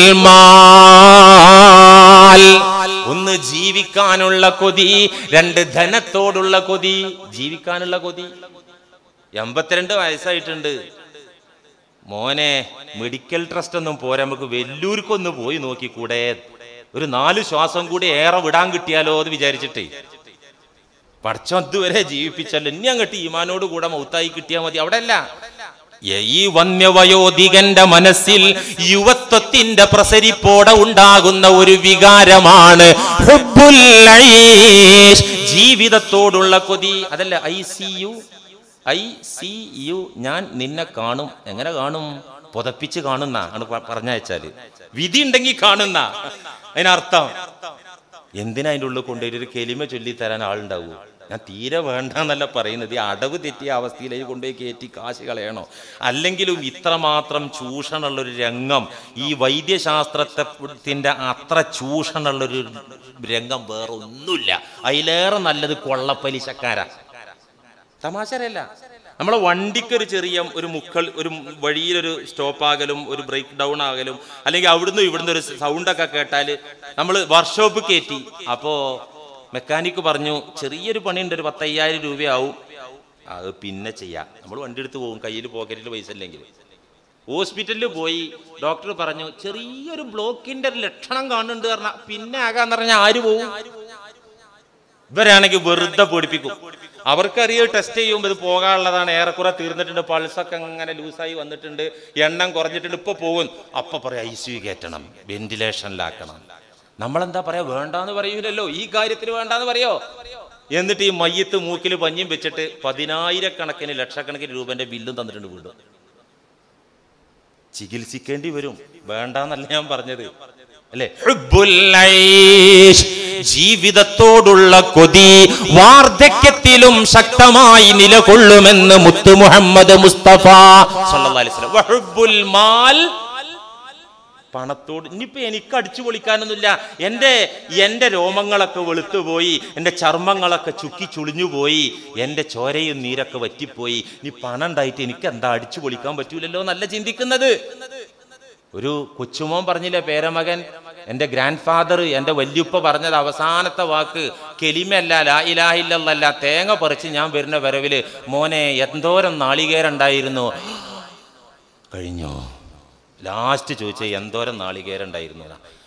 മാൽ, ഒന്ന് ജീവിക്കാനുള്ള കൊതി, 2 ധനത്തോടുള്ള കൊതി. ജീവിക്കാനുള്ള കൊതി. 82 വയസ്സായിട്ടുണ്ട് മോനെ, മെഡിക്കൽ ട്രസ്റ്റ് ഒന്നും പോരാ, നമുക്ക് വെല്ലൂർക്കൊന്ന് പോയി നോക്കിക്കൂടെ, ഒരു 4 ശ്വാസം കൂടി ഏറെ വിടാൻ കിട്ടിയാലോ എന്ന് വിചാരിച്ചിട്ടേ. പഠിച്ചോ ഇതുവരെ ജീവിപ്പിച്ചല്ലോ, ഇനി അങ്ങോട്ട് ഈമാനോട് കൂടെ മൗത്തായി കിട്ടിയാൽ മതി. അവിടെ അല്ല, ഈ വന്യവയോധികന്റെ മനസ്സിൽ യുവത്വത്തിന്റെ പ്രസരിപ്പോടെ ഉണ്ടാകുന്ന ഒരു വികാരമാണ് ഹുബ്ബുൽ ഐഷ്, ജീവിതത്തോടുള്ള കൊതി. അതല്ല ഐ സി യു, ഞാൻ നിന്നെ കാണും. എങ്ങനെ കാണും? പുതപ്പിച്ച് കാണുന്ന ആണ് പറഞ്ഞയച്ചാല്. വിധി ഉണ്ടെങ്കിൽ കാണുന്ന അതിനർത്ഥം. എന്തിനാ അതിൻ്റെ ഉള്ളിൽ കൊണ്ടുപോയി ഒരു കെലിമ ചൊല്ലിത്തരാൻ ആളുണ്ടാവൂ? ഞാൻ തീരെ വേണ്ട എന്നല്ല പറയുന്നത്. ഈ അടവ് തെറ്റിയ അവസ്ഥയിലേക്ക് കൊണ്ടുപോയി കയറ്റി കാശ് കളയണോ? അല്ലെങ്കിലും ഇത്രമാത്രം ചൂഷണമുള്ളൊരു രംഗം ഈ വൈദ്യശാസ്ത്രത്തിന്റെ അത്ര ചൂഷണമുള്ളൊരു രംഗം വേറെ ഒന്നുമില്ല. അതിലേറെ നല്ലത് കൊള്ളപ്പലിശക്കാരാ. തമാശരല്ല. നമ്മളെ വണ്ടിക്കൊരു ചെറിയ ഒരു ഒരു വഴിയിലൊരു സ്റ്റോപ്പാകലും ഒരു ബ്രേക്ക് ഡൗൺ ആകലും അല്ലെങ്കിൽ ഇവിടുന്ന് ഒരു സൗണ്ടൊക്കെ കേട്ടാൽ നമ്മൾ വർക്ക്ഷോപ്പ് കയറ്റി. അപ്പോൾ മെക്കാനിക്ക് പറഞ്ഞു ചെറിയൊരു പണിയുണ്ട്, ഒരു 10,000 രൂപയാവും, അത് പിന്നെ ചെയ്യാം. നമ്മൾ വണ്ടി എടുത്ത് പോകും, കയ്യിൽ പോക്കറ്റിൽ പൈസ ഇല്ലെങ്കിൽ. ഹോസ്പിറ്റലിൽ പോയി ഡോക്ടർ പറഞ്ഞു ചെറിയൊരു ബ്ലോക്കിന്റെ ഒരു ലക്ഷണം കാണുന്നുണ്ട് പറഞ്ഞാൽ പിന്നെ ആകാന്ന് പറഞ്ഞാൽ ആര് പോവും? ഇവരാണെങ്കിൽ വെറുതെ പേടിപ്പിക്കും. അവർക്കറിയാം ടെസ്റ്റ് ചെയ്യുമ്പോൾ ഇത് പോകാനുള്ളതാണ്, ഏറെക്കുറെ തീർന്നിട്ടുണ്ട്, പൾസൊക്കെ അങ്ങനെ ലൂസായി വന്നിട്ടുണ്ട്, എണ്ണം കുറഞ്ഞിട്ടുണ്ട്, ഇപ്പൊ പോകും. അപ്പൊ പറയാം ICU കയറ്റണം, വെന്റിലേഷനിലാക്കണം. നമ്മളെന്താ പറയാ? വേണ്ടാന്ന് പറയൂലല്ലോ. ഈ കാര്യത്തിന് വേണ്ടാന്ന് പറയോ? എന്നിട്ട് ഈ മയ്യത്ത് മൂക്കിൽ പഞ്ഞിയും വെച്ചിട്ട് 10,000 ലക്ഷക്കണക്കിന് രൂപന്റെ ബില്ലും തന്നിട്ടുണ്ട് വീണ്ടും. ചികിത്സിക്കേണ്ടി വരും. വേണ്ടാന്നല്ല ഞാൻ പറഞ്ഞത്, അല്ലേ? ജീവിതത്തോടുള്ള കൊതി വാർദ്ധക്യത്തിലും ശക്തമായി നിലകൊള്ളുമെന്ന് മുത്തു മുഹമ്മദ് മുസ്തഫ സല്ലല്ലാഹു അലൈഹി വസല്ലം. വഹുബ്ബുൽ മാൽ, പണത്തോട്. ഇനിയിപ്പോ എനിക്ക് അടിച്ചു പൊളിക്കാനൊന്നുമില്ല. എൻ്റെ രോമങ്ങളൊക്കെ വെളുത്തുപോയി, എൻ്റെ ചർമ്മങ്ങളൊക്കെ ചുക്കി ചുളിഞ്ഞുപോയി, എൻ്റെ ചോരയും നീരൊക്കെ വറ്റിപ്പോയി. ഇനി പണം ഉണ്ടായിട്ട് എനിക്ക് എന്താ അടിച്ചു പൊളിക്കാൻ പറ്റൂലല്ലോ എന്നല്ല ചിന്തിക്കുന്നത്. ഒരു കൊച്ചുമോൻ പറഞ്ഞില്ലേ, പേരമകൻ, എൻ്റെ ഗ്രാൻഡ് ഫാദർ, എൻ്റെ വല്യുപ്പ പറഞ്ഞത് അവസാനത്തെ വാക്ക് കെലിമല്ല, ലാ ഇലാഹ ഇല്ലല്ലാഹ്. തേങ്ങ പറിച്ച് ഞാൻ വരുന്ന വരവില് മോനെ എന്തോരം നാളികേരുണ്ടായിരുന്നു കഴിഞ്ഞോ? ലാസ്റ്റ് ചോദിച്ച എന്തോരം നാളികേരുണ്ടായിരുന്നു.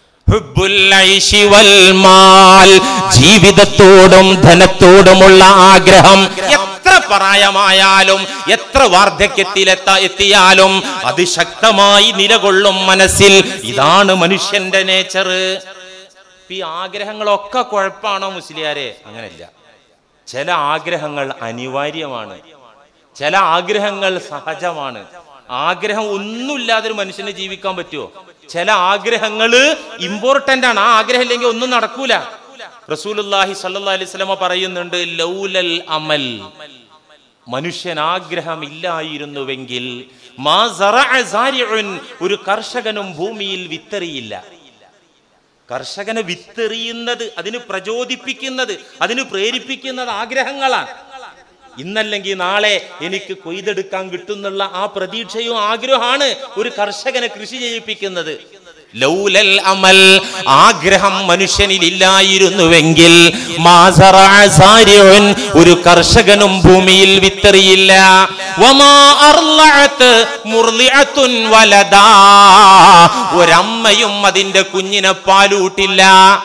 ജീവിതത്തോടും ധനത്തോടുമുള്ള ആഗ്രഹം എത്ര പ്രായമായാലും എത്ര വാർദ്ധക്യത്തിലെത്തിയാലും അത് ശക്തമായി നിലകൊള്ളും മനസ്സിൽ. ഇതാണ് മനുഷ്യന്റെ നേച്ചർ. ഈ ആഗ്രഹങ്ങളൊക്കെ കുഴപ്പമാണോ മുസ്ലിയാരെ? അങ്ങനെയല്ല. ചില ആഗ്രഹങ്ങൾ അനിവാര്യമാണ്, ചില ആഗ്രഹങ്ങൾ സഹജമാണ്. ആഗ്രഹം ഒന്നുമില്ലാതൊരു മനുഷ്യന് ജീവിക്കാൻ പറ്റുമോ? ചില ആഗ്രഹങ്ങള് ഇമ്പോർട്ടന്റ് ആണ്. ആ ആഗ്രഹം ഇല്ലെങ്കിൽ ഒന്നും നടക്കൂല. റസൂലുള്ളാഹി സ്വല്ലല്ലാഹി അലൈഹി വസല്ലമ പറയുന്നുണ്ട്, ലൗലൽ അമൽ, മനുഷ്യൻ ആഗ്രഹം ഇല്ലായിരുന്നുവെങ്കിൽ മാ സറഅ സാരിഉൻ, ഒരു കർഷകനും ഭൂമിയിൽ വിത്തെറിയില്ല. കർഷകനെ വിത്തെറിയുന്നത്, അതിന് പ്രചോദിപ്പിക്കുന്നത്, അതിന് പ്രേരിപ്പിക്കുന്നത് ആഗ്രഹങ്ങളാണ്. ഇന്നല്ലെങ്കിൽ നാളെ എനിക്ക് കൊയ്തെടുക്കാൻ കിട്ടുന്നുള്ള ആ പ്രതീക്ഷയും ആഗ്രഹമാണ് ഒരു കർഷകനെ കൃഷി ചെയ്യിപ്പിക്കുന്നത്. ലൗലൽ അമൽ, ആഗ്രഹം മനുഷ്യനിൽ ഇല്ലായിരുന്നുവെങ്കിൽ മാ സറഅ സാരിഉൻ, ഒരു കർഷകനും ഭൂമിയിൽ വിത്തെറിയില്ല. വമാ അർളഅത് മുർളിഅത്തുൻ വലദാ, ഒരമ്മയും അതിന്റെ കുഞ്ഞിനെ പാലൂട്ടില്ല.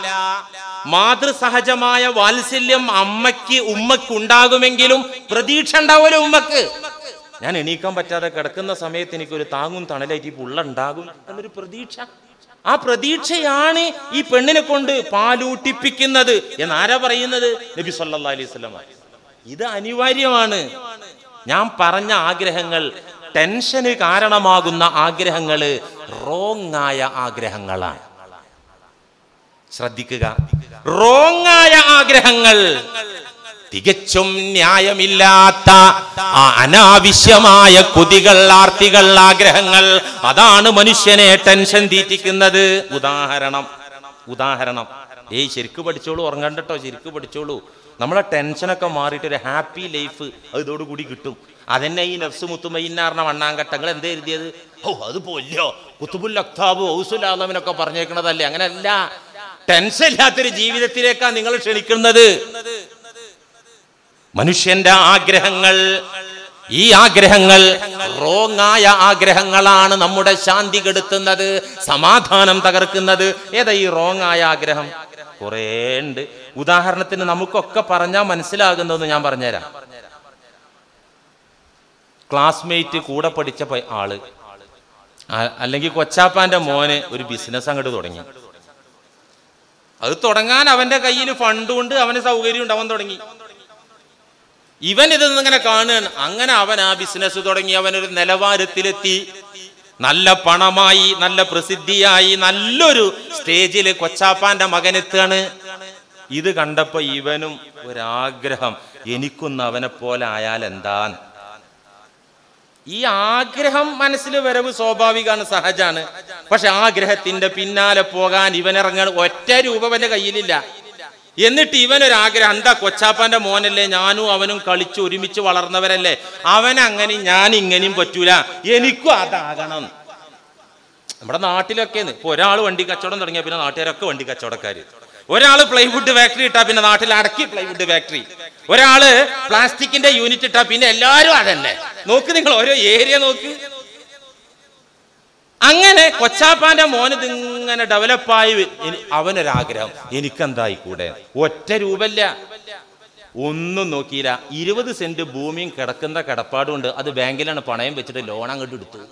മാതൃസഹജമായ വാത്സല്യം ഉമ്മക്ക് ഉണ്ടാകുമെങ്കിലും പ്രതീക്ഷ ഉണ്ടാവുമല്ലോ ഉമ്മക്ക്. ഞാൻ എണീക്കാൻ പറ്റാതെ കിടക്കുന്ന സമയത്ത് എനിക്കൊരു താങ്ങും തണലായിട്ട് ഈ പുള്ള ഉണ്ടാകും എന്നൊരു പ്രതീക്ഷ. ആ പ്രതീക്ഷയാണ് ഈ പെണ്ണിനെ കൊണ്ട് പാലൂട്ടിപ്പിക്കുന്നത് എന്നാരാ പറയുന്നത്? നബി സല്ലല്ലാഹു അലൈഹി വസല്ലം. ഇത് അനിവാര്യമാണ്. ഞാൻ പറഞ്ഞ ആഗ്രഹങ്ങൾ, ടെൻഷന് കാരണമാകുന്ന ആഗ്രഹങ്ങള് റോങ് ആയ ആഗ്രഹങ്ങളാണ്. ശ്രദ്ധിക്കുക, റോങ്ങായ ആഗ്രഹങ്ങൾ, തികച്ചും ന്യായമില്ലാത്ത അനാവശ്യമായ കൊതികൾ, ആർത്തികൾ, ആഗ്രഹങ്ങൾ, അതാണ് മനുഷ്യനെ ടെൻഷൻ തീറ്റിക്കുന്നത്. ഉദാഹരണം ശരിക്ക് പഠിച്ചോളൂ, ഉറങ്ങണ്ടട്ടോ, ശരിക്ക് പഠിച്ചോളൂ. നമ്മളെ ടെൻഷനൊക്കെ മാറിയിട്ട് ഒരു ഹാപ്പി ലൈഫ് അതോടുകൂടി കിട്ടും. അതെന്നെ ഈ നഫ്സ് മുത്തുമയ്യിന്നാറിന വണ്ണാങ്കട്ടങ്ങൾ എന്താ എഴുതിയത്? അത് പോലോ കുത്തുബുൽ അഖ്താബ് ഔസുൽ ആലമിനൊക്കെ പറഞ്ഞേക്കണതല്ലേ? അങ്ങനെയല്ല. ടെൻഷൻ ഇല്ലാത്തൊരു ജീവിതത്തിലേക്കാണ് നിങ്ങൾ ക്ഷണിക്കുന്നത്. മനുഷ്യന്റെ ആഗ്രഹങ്ങൾ, ഈ ആഗ്രഹങ്ങൾ റോങ്ങായ ആഗ്രഹങ്ങളാണ് നമ്മുടെ ശാന്തി കെടുത്തുന്നത്, സമാധാനം തകർക്കുന്നത്. ഏതാ ഈ റോങ്ങായ ആഗ്രഹം? കുറേ ഉണ്ട്. ഉദാഹരണത്തിന് നമുക്കൊക്കെ പറഞ്ഞാൽ മനസ്സിലാകുന്നതെന്ന് ഞാൻ പറഞ്ഞുതരാം. ക്ലാസ്മേറ്റ് കൂടെ പഠിച്ച ആള്, അല്ലെങ്കിൽ കൊച്ചാപ്പാന്റെ മോന് ഒരു ബിസിനസ് അങ്ങോട്ട് തുടങ്ങി. അത് തുടങ്ങാൻ അവന്റെ കയ്യിൽ ഫണ്ടുണ്ട്, അവന് സൗകര്യമുണ്ട്, അവൻ തുടങ്ങി. ഇവൻ ഇങ്ങനെ കാണുകയാണ്. അങ്ങനെ അവൻ ആ ബിസിനസ് തുടങ്ങി, അവനൊരു നിലവാരത്തിലെത്തി, നല്ല പണമായി, നല്ല പ്രസിദ്ധിയായി, നല്ലൊരു സ്റ്റേജിൽ കൊച്ചാപ്പാന്റെ മകനെത്താണ്. ഇത് കണ്ടപ്പോ ഇവനും ഒരാഗ്രഹം, എനിക്കൊന്ന് അവനെ പോലെ ആയാൽ എന്താന്ന്. ഈ ആഗ്രഹം മനസ്സിൽ വരവ് സ്വാഭാവികമാണ്, സഹജാണ്. പക്ഷെ ആഗ്രഹത്തിന്റെ പിന്നാലെ പോകാൻ ഇവനിറങ്ങാൻ ഒറ്റ രൂപ അവന്റെ കയ്യിലില്ല. എന്നിട്ട് ഇവനൊരാഗ്രഹം, എന്താ കൊച്ചാപ്പാന്റെ മോനല്ലേ, ഞാനും അവനും കളിച്ച് ഒരുമിച്ച് വളർന്നവരല്ലേ, അവനങ്ങനെ ഞാൻ ഇങ്ങനെയും പറ്റൂല, എനിക്കും അതാകണം. നമ്മുടെ നാട്ടിലൊക്കെ ഇപ്പൊ ഒരാൾ വണ്ടി കച്ചവടം തുടങ്ങിയ പിന്നെ നാട്ടുകാരൊക്കെ വണ്ടി കച്ചവടക്കാര്. ഒരാള് പ്ലൈവുഡ് ഫാക്ടറി ഇട്ടാ പിന്നെ നാട്ടിൽ അടക്കി പ്ലൈവുഡ് ഫാക്ടറി. ഒരാള് പ്ലാസ്റ്റിക്കിന്റെ യൂണിറ്റ് ഇട്ടാ പിന്നെ എല്ലാവരും അതന്നെ. നോക്ക് നിങ്ങൾ ഓരോ ഏരിയ നോക്ക്. അങ്ങനെ കൊച്ചാപ്പാന്റെ മോന് ഇതിങ്ങനെ ഡെവലപ്പായി അവനൊരാഗ്രഹം, എനിക്കെന്തായിക്കൂടെ. ഒറ്റ രൂപല്ല, ഒന്നും നോക്കിയില്ല. 20 സെന്റ് ഭൂമിയും കിടക്കുന്ന കിടപ്പാടുണ്ട്. അത് ബാങ്കിലാണ് പണയം വെച്ചിട്ട് ലോൺ അങ്ങോട്ട്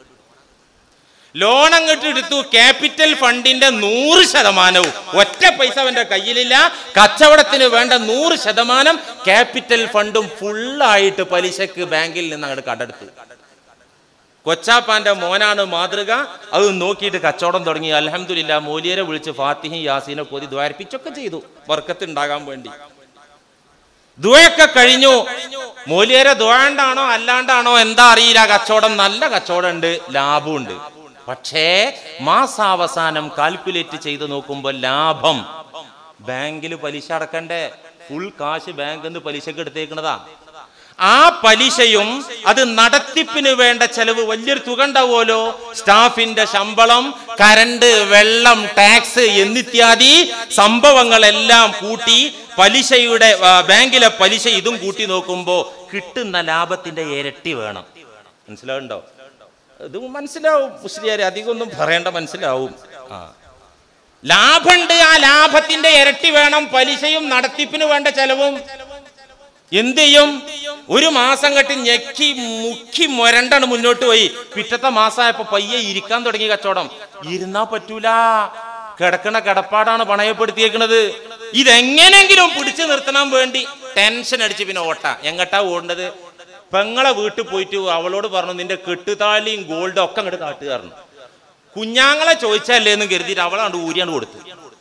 എടുത്തു. ക്യാപിറ്റൽ ഫണ്ടിന്റെ 100% ഒറ്റ പൈസ അവന്റെ കയ്യിലില്ല. കച്ചവടത്തിന് വേണ്ട 100% ക്യാപിറ്റൽ ഫണ്ടും ഫുള്ളായിട്ട് പലിശക്ക് ബാങ്കിൽ നിന്ന് അങ്ങോട്ട് കടെടുത്തു. കൊച്ചാപ്പാന്റെ മോനാണ് മാതൃക. അത് നോക്കിയിട്ട് കച്ചവടം തുടങ്ങി. അൽഹംദുലില്ലാ, മൗലിയരെ വിളിച്ച് ഫാത്തിഹയും യാസീനെ കോതി ദ്വാരിപ്പിച്ചൊക്കെ ചെയ്തു, ബർക്കത്ത് ഉണ്ടാകാൻ വേണ്ടി. ദുആയൊക്കെ കഴിഞ്ഞു. മൗലിയരെ ദുആണ്ടാണോ അല്ലാണ്ടാണോ എന്താ അറിയില്ല, കച്ചവടം നല്ല കച്ചവടം ഉണ്ട്, ലാഭമുണ്ട്. പക്ഷേ മാസാവസാനം കാൽക്കുലേറ്റ് ചെയ്ത് നോക്കുമ്പോൾ ലാഭം, ബാങ്കിൽ പലിശ അടക്കണ്ടേ, ഫുൾ കാശ് ബാങ്കിൽ നിന്ന് പലിശക്ക് എടുത്തേക്കുന്നതാ. ആ പലിശയും അത് നടത്തിപ്പിന് വേണ്ട ചെലവ് വലിയൊരു തുക ഉണ്ടാവുമല്ലോ, സ്റ്റാഫിന്റെ ശമ്പളം, കരണ്ട്, വെള്ളം, ടാക്സ് എന്നിത്യാദി സംഭവങ്ങളെല്ലാം കൂട്ടി പലിശയുടെ ബാങ്കിലെ പലിശ ഇതും കൂട്ടി നോക്കുമ്പോ കിട്ടുന്ന ലാഭത്തിന്റെ ഇരട്ടി വേണം. മനസ്സിലാവുണ്ടോ? ഇത് മനസ്സിലാവും മുസ്ലിയാരെ, അധികം ഒന്നും പറയേണ്ട, മനസ്സിലാവും. ലാഭമുണ്ട്, ആ ലാഭത്തിന്റെ ഇരട്ടി വേണം, പലിശയും നടത്തിപ്പിന് വേണ്ട ചെലവും. എന്ത് ചെയ്യും? ഒരു മാസം കെട്ടി ഞെക്കി മുക്കി മൊരണ്ടാണ് മുന്നോട്ട് പോയി. പിറ്റത്തെ മാസമായപ്പോ പയ്യെ ഇരിക്കാൻ തുടങ്ങി കച്ചവടം. ഇരുന്നാ പറ്റൂല, കിടക്കണ കിടപ്പാടാണ് പണയപ്പെടുത്തിയേക്കുന്നത്. ഇതെങ്ങനെങ്കിലും പിടിച്ചു നിർത്തണം വേണ്ടി ടെൻഷൻ അടിച്ച് പിന്നെ ഓട്ട. എങ്ങട്ടാ ഓടേണ്ടത്? പെങ്ങളെ വീട്ടിൽ പോയിട്ട് അവളോട് പറഞ്ഞു, നിന്റെ കെട്ടുതാളിയും ഗോൾഡും ഒക്കെ അങ്ങോട്ട് കാട്ടുകാരണം. കുഞ്ഞാങ്ങളെ ചോദിച്ചല്ലേ എന്ന് കരുതിയിട്ട് അവളാണ്ട് ഊരിയാണ്ട് കൊടുത്തു.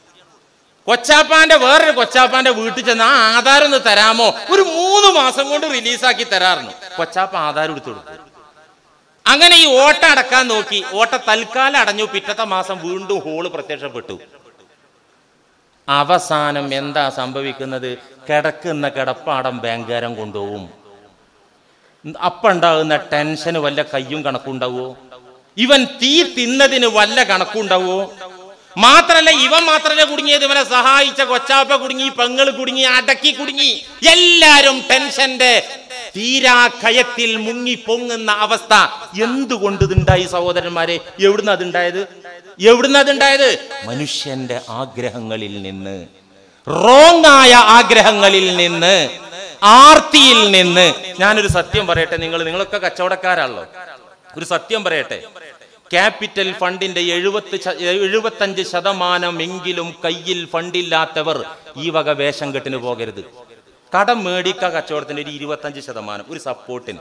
വേറൊരു കൊച്ചാപ്പാന്റെ വീട്ടിൽ ചെന്ന് ആ ആധാരം ഒന്ന് തരാമോ, ഒരു 3 മാസം കൊണ്ട് റിലീസാക്കി തരാറുണ്ട്. കൊച്ചാപ്പ ആധാരം എടുത്തു കൊടുത്തു. അങ്ങനെ ഈ ഓട്ട അടക്കാൻ നോക്കി. ഓട്ട തൽക്കാലം അടഞ്ഞു. പിറ്റത്തെ മാസം വീണ്ടും ഹോള് പ്രത്യക്ഷപ്പെട്ടു. അവസാനം എന്താ സംഭവിക്കുന്നത്? കിടക്കുന്ന കിടപ്പാടം ബാങ്കുകാരൻ കൊണ്ടുപോകും. അപ്പുണ്ടാകുന്ന ടെൻഷന് വല്ല കയ്യും കണക്കുണ്ടാവോ? ഇവൻ തീ തിന്നതിന് വല്ല കണക്കുണ്ടാവോ? മാത്രല്ല, ഇവൻ മാത്രല്ല കുടുങ്ങിയത്, ഇവനെ സഹായിച്ച കൊച്ചാപ്പ കുടുങ്ങി, പെങ്ങൾ കുടുങ്ങി, അടക്കി കുടുങ്ങി. എല്ലാരും ടെൻഷന്റെ തീരാ കയത്തിൽ മുങ്ങി പൊങ്ങുന്ന അവസ്ഥ. എന്തുകൊണ്ട് ഇതുണ്ടായി സഹോദരന്മാരെ? എവിടുന്ന അതുണ്ടായത്? മനുഷ്യന്റെ ആഗ്രഹങ്ങളിൽ നിന്ന്, റോങ്ങായ ആഗ്രഹങ്ങളിൽ നിന്ന്, ആർത്തിയിൽ നിന്ന്. ഞാനൊരു സത്യം പറയട്ടെ, നിങ്ങളൊക്കെ കച്ചവടക്കാരാണല്ലോ, ഒരു സത്യം പറയട്ടെ. ക്യാപിറ്റൽ ഫണ്ടിന്റെ 75% എങ്കിലും കയ്യിൽ ഫണ്ടില്ലാത്തവർ ഈ വക വേഷം കെട്ടിന് പോകരുത്. കടം മേടിക്ക കച്ചവടത്തിന്റെ ഒരു 25%, ഒരു സപ്പോർട്ടിന്.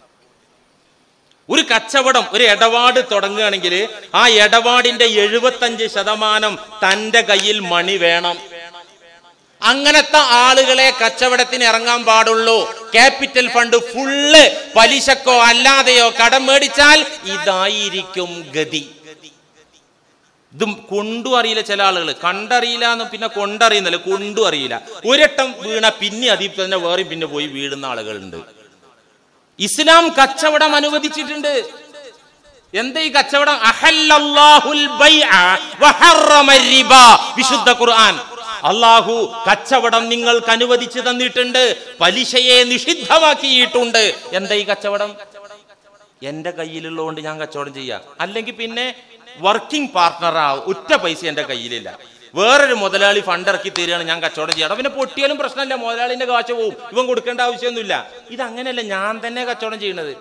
ഒരു കച്ചവടം, ഒരു ഇടപാട് തുടങ്ങുകയാണെങ്കിൽ ആ ഇടപാടിന്റെ 75% തന്റെ കയ്യിൽ മണി വേണം. അങ്ങനത്തെ ആളുകളെ കച്ചവടത്തിന് ഇറങ്ങാൻ പാടുള്ളൂ. ക്യാപിറ്റൽ ഫണ്ട് ഫുള്ള് പലിശക്കോ അല്ലാതെയോ കടം മേടിച്ചാൽ ഇതായിരിക്കും ഗതി. ഇതും കൊണ്ടും അറിയില്ല ചില ആളുകൾ, കണ്ടറിയില്ല എന്ന് പിന്നെ കൊണ്ടറിയുന്നില്ല, കൊണ്ടും അറിയില്ല. ഒരട്ടം വീണ പിന്നെ അതിൽ തന്നെ വേറെയും പിന്നെ പോയി വീഴുന്ന ആളുകളുണ്ട്. ഇസ്ലാം കച്ചവടം അനുവദിച്ചിട്ടുണ്ട്. എന്താ ഈ കച്ചവടം? അഹല്ലല്ലാഹുൽ ബൈഅ വഹറമ റിബ. വിശുദ്ധ ഖുർആൻ. അല്ലാഹു കച്ചവടം നിങ്ങൾക്ക് അനുവദിച്ചു തന്നിട്ടുണ്ട്, പലിശയെ നിഷിദ്ധമാക്കിയിട്ടുണ്ട്. എന്താ ഈ കച്ചവടം? എന്റെ കയ്യിലുള്ളതുകൊണ്ട് ഞാൻ കച്ചവടം ചെയ്യാം. അല്ലെങ്കിൽ പിന്നെ വർക്കിംഗ് പാർട്ട്ണറാവും. ഒറ്റ പൈസ എന്റെ കയ്യിലില്ല, വേറൊരു മുതലാളി ഫണ്ട് ഇറക്കി തരികയാണ്, ഞാൻ കച്ചവടം ചെയ്യണം. പിന്നെ പൊട്ടിയാലും പ്രശ്നമില്ല, മുതലാളിന്റെ കാശ് പോവും, ഇവൻ കൊടുക്കേണ്ട ആവശ്യമൊന്നുമില്ല. ഇതങ്ങനെയല്ല, ഞാൻ തന്നെ കച്ചവടം ചെയ്യണത്.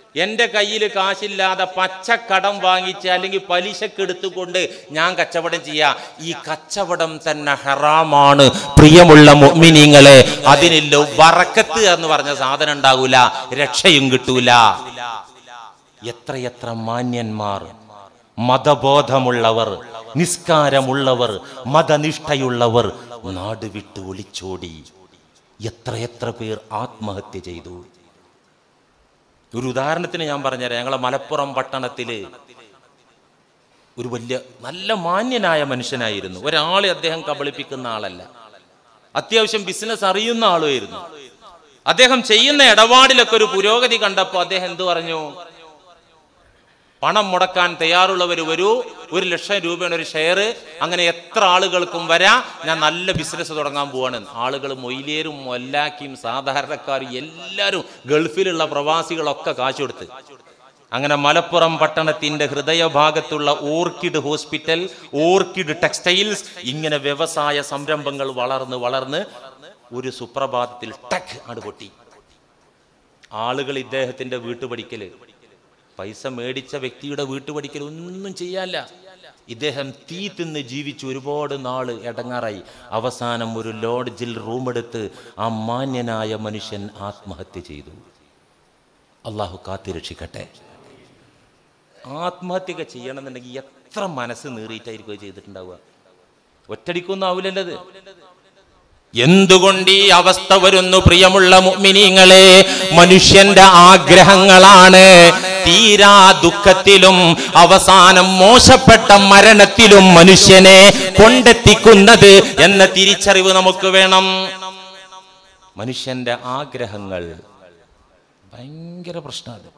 എൻ്റെ കയ്യിൽ കാശില്ലാതെ പച്ചക്കടം വാങ്ങിച്ച് അല്ലെങ്കിൽ പലിശക്ക് എടുത്തുകൊണ്ട് ഞാൻ കച്ചവടം ചെയ്യാ, ഈ കച്ചവടം തന്നെ ഹറാമാണ്. പ്രിയമുള്ള മുഅ്മിനീങ്ങളെ, അതിനില്ല ബറക്കത്ത് എന്ന് പറഞ്ഞ സാധനം ഉണ്ടാകൂല, രക്ഷയും കിട്ടൂല. എത്രയെത്ര മാന്യന്മാർ, മതബോധമുള്ളവർ, നിസ്കാരമുള്ളവർ, മതനിഷ്ഠയുള്ളവർ നാട് വിട്ട് ഒളിച്ചോടി. എത്രയെത്ര പേർ ആത്മഹത്യ ചെയ്തു. ഒരു ഉദാഹരണത്തിന് ഞാൻ പറഞ്ഞുതരാം. ഞങ്ങളെ മലപ്പുറം പട്ടണത്തിൽ ഒരു വലിയ നല്ല മാന്യനായ മനുഷ്യനായിരുന്നു. ഒരാളെ അദ്ദേഹം കബളിപ്പിക്കുന്ന ആളല്ല, അത്യാവശ്യം ബിസിനസ് അറിയുന്ന ആളുമായിരുന്നു. അദ്ദേഹം ചെയ്യുന്ന ഇടപാടിലൊക്കെ ഒരു പുരോഗതി കണ്ടപ്പോൾ അദ്ദേഹം എന്തു പറഞ്ഞു? പണം മുടക്കാൻ തയ്യാറുള്ളവർ വരൂ, 1,00,000 രൂപയാണ് ഒരു ഷെയർ, അങ്ങനെ എത്ര ആളുകൾക്കും വരാം, ഞാൻ നല്ല ബിസിനസ് തുടങ്ങാൻ പോവാണ്. ആളുകൾ മൊയ്ലിയരും മൊല്ലാക്കിയും സാധാരണക്കാരും എല്ലാവരും ഗൾഫിലുള്ള പ്രവാസികളൊക്കെ കാശ് കൊടുത്ത്. അങ്ങനെ മലപ്പുറം പട്ടണത്തിന്റെ ഹൃദയഭാഗത്തുള്ള ഓർക്കിഡ് ഹോസ്പിറ്റൽ, ഓർക്കിഡ് ടെക്സ്റ്റൈൽസ്, ഇങ്ങനെ വ്യവസായ സംരംഭങ്ങൾ വളർന്ന് വളർന്ന് ഒരു സുപ്രഭാതത്തിൽ ടക്ക് ആണ് പൊട്ടി. ആളുകൾ ഇദ്ദേഹത്തിന്റെ വീട്ടുപടിക്കല്, പൈസ മേടിച്ച വ്യക്തിയുടെ വീട്ടുപടിക്കൽ ഒന്നും ചെയ്യാല്ല. ഇദ്ദേഹം തീ തിന്ന് ജീവിച്ച് ഒരുപാട് നാള് ഇടങ്ങാറായി. അവസാനം ഒരു ലോഡ്ജിൽ റൂമെടുത്ത് ആ മാന്യനായ മനുഷ്യൻ ആത്മഹത്യ ചെയ്തു. അള്ളാഹു കാത്തിരക്ഷിക്കട്ടെ. ആത്മഹത്യ ചെയ്യണമെന്നുണ്ടെങ്കിൽ എത്ര മനസ്സ് നീറിയിട്ടായിരിക്കും ചെയ്തിട്ടുണ്ടാവുക? ഒറ്റടിക്കൊന്നും ആവില്ലല്ലത്. എന്തുകൊണ്ട് ഈ അവസ്ഥ വരുന്നു? പ്രിയമുള്ള മുഅ്മിനീങ്ങളെ, മനുഷ്യന്റെ ആഗ്രഹങ്ങളാണ് തീരാ ദുഃഖത്തിലും അവസാനം മോശപ്പെട്ട മരണത്തിലും മനുഷ്യനെ കൊണ്ടെത്തിക്കുന്നത് എന്ന തിരിച്ചറിവ് നമുക്ക് വേണം. മനുഷ്യന്റെ ആഗ്രഹങ്ങൾ ഭയങ്കര പ്രശ്നമാണ്.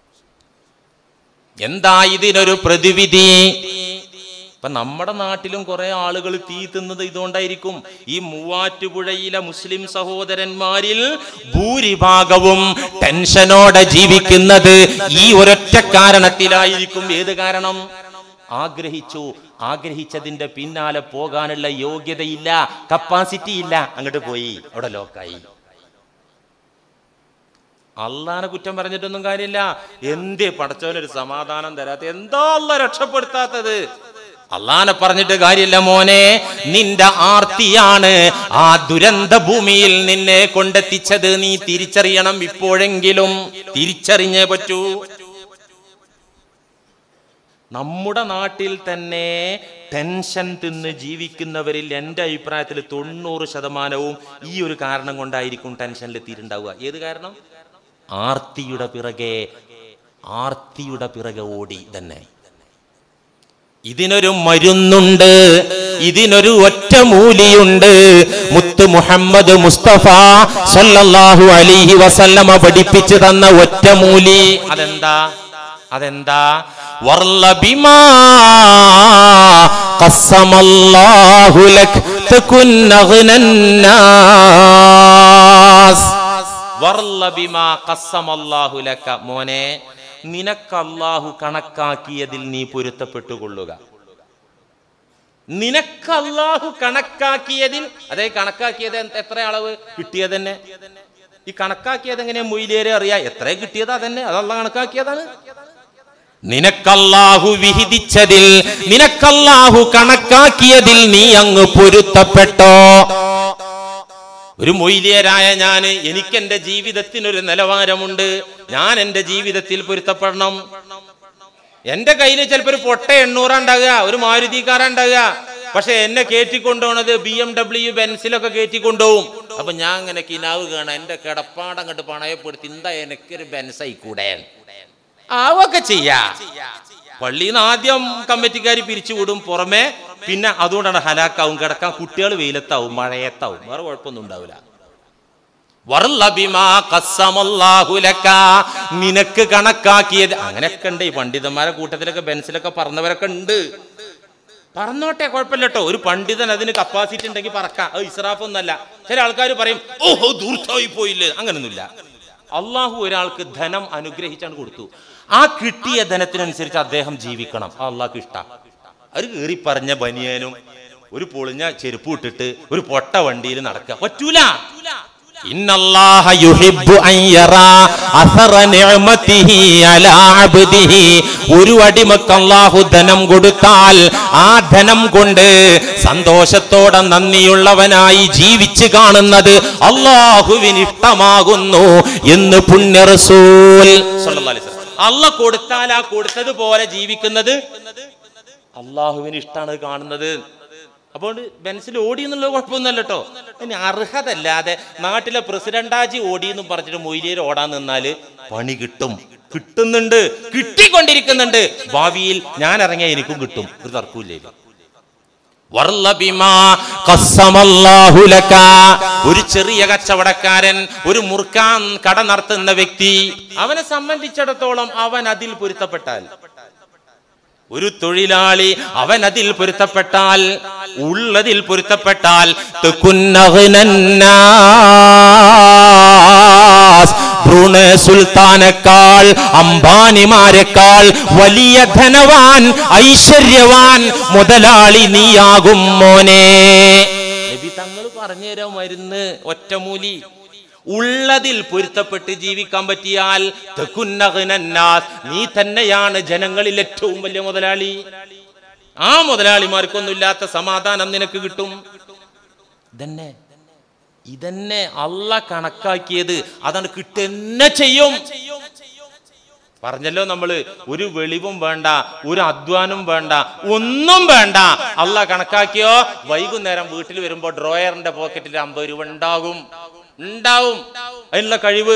എന്താ ഇതിനൊരു പ്രതിവിധി? ഇപ്പൊ നമ്മുടെ നാട്ടിലും കുറെ ആളുകൾ തീ തിന്നത് ഇതുകൊണ്ടായിരിക്കും. ഈ മൂവാറ്റുപുഴയിലെ മുസ്ലിം സഹോദരന്മാരിൽ ഭൂരിഭാഗവും ടെൻഷനോടെ ജീവിക്കുന്നത് ഈ ഒരൊറ്റ കാരണത്തിലായിരിക്കും. ഏത് കാരണം? ആഗ്രഹിച്ചു, ആഗ്രഹിച്ചതിന്റെ പിന്നാലെ പോകാനുള്ള യോഗ്യതയില്ല, കപ്പാസിറ്റി ഇല്ല, അങ്ങോട്ട് പോയി, അവിടെ ലോക്കായി. അള്ളാനെ കുറ്റം പറഞ്ഞിട്ടൊന്നും കാര്യമില്ല. എന്തേ പടച്ചവനൊരു സമാധാനം തരാത്ത? എന്താ അള്ളാ രക്ഷപ്പെടുത്താത്തത്? അള്ളാനെ പറഞ്ഞിട്ട് കാര്യമില്ല മോനെ. നിന്റെ ആർത്തിയാണ് ആ ദുരന്ത ഭൂമിയിൽ നിന്നെ കൊണ്ടെത്തിച്ചത്. നീ തിരിച്ചറിയണം. ഇപ്പോഴെങ്കിലും തിരിച്ചറിഞ്ഞേ പറ്റൂ. നമ്മുടെ നാട്ടിൽ തന്നെ ടെൻഷൻ തിന്ന് ജീവിക്കുന്നവരിൽ എൻ്റെ അഭിപ്രായത്തിൽ 90% ഈ ഒരു കാരണം കൊണ്ടായിരിക്കും ടെൻഷനിലെത്തിയിട്ടുണ്ടാവുക. ഏത് കാരണം? ആർത്തിയുടെ പിറകെ ഓടി തന്നെ. ഇതിനൊരു മരുന്നുണ്ട്, ഇതിനൊരു ഒറ്റമൂലിയുണ്ട്. മുത്ത് മുഹമ്മദ് മുസ്തഫ സല്ലല്ലാഹു അലൈഹി വസല്ലമ പഠിപ്പിച്ചു തന്ന ഒറ്റമൂലി. അതെന്താ? വർല ബിമാ ഖസ്സമല്ലാഹു ലക തകുൻ അഗ്നന്നാസ്. വർല ബിമാ ഖസ്സമല്ലാഹു ലക. മോനെ, നിനക്ക് അല്ലാഹു കണക്കാക്കിയതിൽ നീ പൊരുത്തപ്പെട്ടുകൊള്ളുക. നിനക്ക് അല്ലാഹു കണക്കാക്കിയതിൽ, അതേ കണക്കാക്കിയത് എത്ര അളവ് കിട്ടിയത് തന്നെ. ഈ കണക്കാക്കിയത് എങ്ങനെ മൊയ്ലിയേരെ അറിയാ? എത്ര കിട്ടിയത് അതന്നെ, അത് അല്ലാഹു കണക്കാക്കിയതാണ്. നിനക്കല്ലാഹു വിഹിതിച്ചതിൽ, നിനക്കല്ലാഹു കണക്കാക്കിയതിൽ നീ അങ്ങ് പൊരുത്തപ്പെട്ടോ. ഒരു മൊയ്ലിയരായ ഞാന്, എനിക്ക് എന്റെ ജീവിതത്തിനൊരു നിലവാരമുണ്ട്. ഞാൻ എന്റെ ജീവിതത്തിൽ പൊരുത്തപ്പെടണം. എന്റെ കയ്യിൽ ചിലപ്പോൾ ഒരു പൊട്ട 800 ഉണ്ടാകുക, ഒരു മാരുതി കാർ ഉണ്ടാകുക. പക്ഷെ എന്നെ കയറ്റിക്കൊണ്ടുപോണത് BMW ബെൻസിലൊക്കെ കയറ്റിക്കൊണ്ടുപോകും. അപ്പൊ ഞാൻ ഇങ്ങനെ കിനാവ് കാണാം, എന്റെ കിടപ്പാടങ്ങോട്ട് പണയപ്പെടുത്തി എന്താ എനിക്കൊരു ബെൻസ് ആയിക്കൂടെ, ആവൊക്കെ ചെയ്യാ. പള്ളിയിൽ നിന്ന് ആദ്യം കമ്മിറ്റിക്കാർ പിരിച്ചുവിടും, പുറമെ പിന്നെ അതുകൊണ്ടാണ് ഹലാക്കാവും. കിടക്കാൻ കുട്ടികൾ വെയിലത്താവും, മഴയത്താവും, വേറെ കുഴപ്പമൊന്നും ഉണ്ടാവില്ല. നിനക്ക് കണക്കാക്കിയത് അങ്ങനെയൊക്കെ ഉണ്ട്. ഈ പണ്ഡിതന്മാരെ കൂട്ടത്തിലൊക്കെ ബെൻസിലൊക്കെ പറന്നവരൊക്കെ ഉണ്ട്. പറന്നോട്ടെ, കുഴപ്പമില്ല കേട്ടോ. ഒരു പണ്ഡിതൻ അതിന് കപ്പാസിറ്റി ഉണ്ടെങ്കിൽ പറക്കാം, അത് ഇസ്രാഫൊന്നല്ല. ചില ആൾക്കാർ പറയും ഓഹോ ദൂർത്തായി പോയില്ലേ, അങ്ങനൊന്നുമില്ല. അള്ളാഹു ഒരാൾക്ക് ധനം അനുഗ്രഹിച്ചാണ് കൊടുത്തു. ആ കിട്ടിയ ധനത്തിനനുസരിച്ച് അദ്ദേഹം ജീവിക്കണം. അള്ളാഹ്ക്ക് ഇഷ്ടം. ഒരു കീറി പറഞ്ഞ ബനിയനും ഒരു പൊളിഞ്ഞ ചെരുപ്പ് ഇട്ടിട്ട് ഒരു പൊട്ട വണ്ടിയിൽ നടക്കുക പറ്റൂല. ഇന്നല്ലാഹ യുഹിബ്ബു അൻ യറാ അസറ നിഅമതിഹി അലാ അബ്ദിഹി. ഒരു അടിമക്ക് അല്ലാഹു ധനം കൊടുത്താൽ ആ ധനം കൊണ്ട് സന്തോഷത്തോടെ നന്ദിയുള്ളവനായി ജീവിച്ചു കാണുന്നത് അല്ലാഹുവിന് ഇഷ്ടമാകുന്നു എന്ന് പുണ്യ റസൂൽ സല്ലല്ലാഹു അലൈഹി വസല്ലം. അല്ലാഹ് കൊടുത്താൽ ആ കൊടുത്തതുപോലെ ജീവിക്കുന്നത് അല്ലാഹുവിന് ഇഷ്ടമാണ് കാണുന്നത്. അപ്പോൾ ബെൻസിൽ ഓടി എന്നുള്ള കുഴപ്പമൊന്നുമല്ല കേട്ടോ. ഇനി അർഹതല്ലാതെ നാട്ടിലെ പ്രസിഡന്റാജി ഓടി എന്നും പറഞ്ഞിട്ട് മൊയ്ലിയർ ഓടാൻ നിന്നാല് പണി കിട്ടും, കിട്ടുന്നുണ്ട്, കിട്ടിക്കൊണ്ടിരിക്കുന്നുണ്ട്. ഭാവിയിൽ ഞാൻ ഇറങ്ങിയ എനിക്കും കിട്ടും, ഒരു തർക്കമില്ല. ഒരു ചെറിയ കച്ചവടക്കാരൻ, ഒരു മുറുക്കാൻ കട നടത്തുന്ന വ്യക്തി, അവനെ സംബന്ധിച്ചിടത്തോളം അവൻ അതിൽ പൊരുത്തപ്പെട്ടാൽ, ഒരു തൊഴിലാളി അവൻ അതിൽ പൊരുത്തപ്പെട്ടാൽ, ഉള്ളതിൽ പൊരുത്തപ്പെട്ടാൽ, സുൽത്താനേക്കാൾ അംബാനിമാരെക്കാൾ വലിയ ധനവാൻ, ഐശ്വര്യവാൻ മുതലാളി നീയാകും മോനെ. നബി തങ്ങൾ പറഞ്ഞുതരാ മരുന്ന്, ഒറ്റമൂലി. ഉള്ളതിൽ പൊരുത്തപ്പെട്ട് ജീവിക്കാൻ പറ്റിയാൽ നീ തന്നെയാണ് ജനങ്ങളിൽ ഏറ്റവും വലിയ മുതലാളി. ആ മുതലാളിമാർക്കൊന്നുമില്ലാത്ത സമാധാനം നിനക്ക് കിട്ടും. ഇതന്നെ അള്ളാഹ് കണക്കാക്കിയത്, അതാണ് കിട്ടുന്നെ ചെയ്യും. പറഞ്ഞല്ലോ നമ്മള്, ഒരു വെളിവും വേണ്ട, ഒരു അധ്വാനം വേണ്ട, ഒന്നും വേണ്ട. അള്ളാഹ് കണക്കാക്കിയോ, വൈകുന്നേരം വീട്ടിൽ വരുമ്പോ ഡ്രോയറിന്റെ പോക്കറ്റിൽ 50 രൂപ ഉണ്ടാകും. അതിനുള്ള കഴിവ്.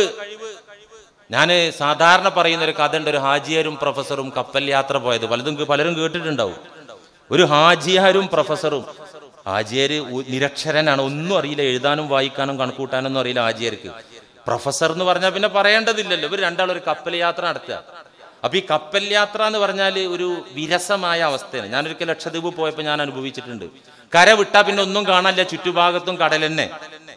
ഞാന് സാധാരണ പറയുന്ന ഒരു കഥ ഉണ്ട്. ഒരു ഹാജിയാരും പ്രൊഫസറും കപ്പൽ യാത്ര പോയത്, പലരും കേട്ടിട്ടുണ്ടാവും. ഒരു ഹാജിയാരും പ്രൊഫസറും. ഹാജിയാര് നിരക്ഷരനാണ്, ഒന്നും അറിയില്ല, എഴുതാനും വായിക്കാനും കണക്കൂട്ടാനൊന്നും അറിയില്ല ഹാജിയാർക്ക്. പ്രൊഫസർ എന്ന് പറഞ്ഞാൽ പിന്നെ പറയേണ്ടതില്ലല്ലോ. ഇവർ രണ്ടാളും ഒരു കപ്പൽ യാത്ര നടത്തുക. അപ്പൊ ഈ കപ്പൽ യാത്ര എന്ന് പറഞ്ഞാൽ ഒരു വിരസമായ അവസ്ഥയാണ്. ഞാനൊരിക്കൽ ലക്ഷദ്വീപ് പോയപ്പോൾ ഞാൻ അനുഭവിച്ചിട്ടുണ്ട്. കര വിട്ടാ പിന്നെ ഒന്നും കാണാനില്ല, ചുറ്റുഭാഗത്തും കടൽ തന്നെ.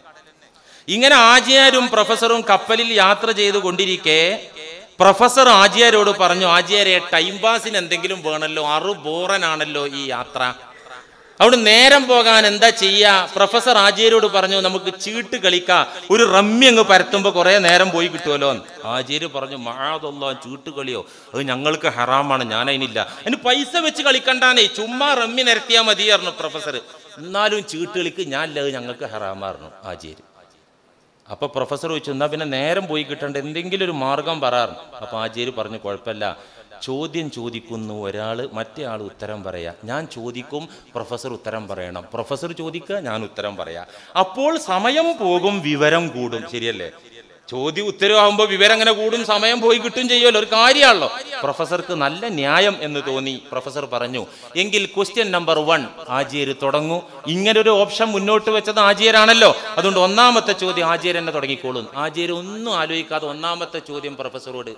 ഇങ്ങനെ ആജിയാരും പ്രൊഫസറും കപ്പലിൽ യാത്ര ചെയ്തു കൊണ്ടിരിക്കെ പ്രൊഫസർ ആജിയാരോട് പറഞ്ഞു, ആജിയാരെ ടൈം പാസിന് എന്തെങ്കിലും വേണമല്ലോ, ബോറനാണല്ലോ ഈ യാത്ര, അവിടെ നേരം പോകാൻ എന്താ ചെയ്യാ? പ്രൊഫസർ ആജിയാരോട് പറഞ്ഞു, നമുക്ക് ചീട്ട് കളിക്കാം, ഒരു റമ്മി അങ്ങ് പരത്തുമ്പോ കുറെ നേരം പോയി കിട്ടുമല്ലോ. ആജിയാര് പറഞ്ഞു, മഅദല്ലാഹ്, ചീട്ട് കളിയോ, അത് ഞങ്ങൾക്ക് ഹറാമാണ്, ഞാൻ അതിനില്ല, അതിന് പൈസ വെച്ച് കളിക്കണ്ടാന്നേ, ചുമ്മാ റമ്മി നിരത്തിയാൽ മതിയായിരുന്നു പ്രൊഫസർ. എന്നാലും ചീട്ട് കളിക്ക് ഞാൻ ഇല്ല, അത് ഞങ്ങൾക്ക് ഹറാമായിരുന്നു ആജിയാര്. അപ്പൊ പ്രൊഫസർ ചോദിച്ചു, എന്നാ പിന്നെ നേരം പോയി കിട്ടണ്ട എന്തെങ്കിലും ഒരു മാർഗം പറയാറുണ്ട്. അപ്പൊ ആചാര്യ പറഞ്ഞു, കുഴപ്പമില്ല, ചോദ്യം ചോദിക്കുന്നു ഒരാള്, മറ്റേ ആൾ ഉത്തരം പറയാ, ഞാൻ ചോദിക്കും, പ്രൊഫസർ ഉത്തരം പറയണം, പ്രൊഫസർ ചോദിക്കുക, ഞാൻ ഉത്തരം പറയാ, അപ്പോൾ സമയം പോകും, വിവരം കൂടും. ശരിയല്ലേ? ചോദ്യം ഉത്തരവാകുമ്പോൾ വിവരം അങ്ങനെ കൂടും, സമയം പോയി കിട്ടും ചെയ്യുമല്ലോ, ഒരു കാര്യമാണല്ലോ. പ്രൊഫസർക്ക് നല്ല ന്യായം എന്ന് തോന്നി. പ്രൊഫസർ പറഞ്ഞു, എങ്കിൽ ക്വസ്റ്റ്യൻ നമ്പർ 1 ആചാര്യ തുടങ്ങൂ. ഇങ്ങനൊരു ഓപ്ഷൻ മുന്നോട്ട് വെച്ചത് ആചാര്യരാണല്ലോ, അതുകൊണ്ട് ഒന്നാമത്തെ ചോദ്യം ആചാര്യ തന്നെ തുടങ്ങിക്കോളും. ആചാര്യ ഒന്നും ആലോചിക്കാതെ ഒന്നാമത്തെ ചോദ്യം പ്രൊഫസറോട്.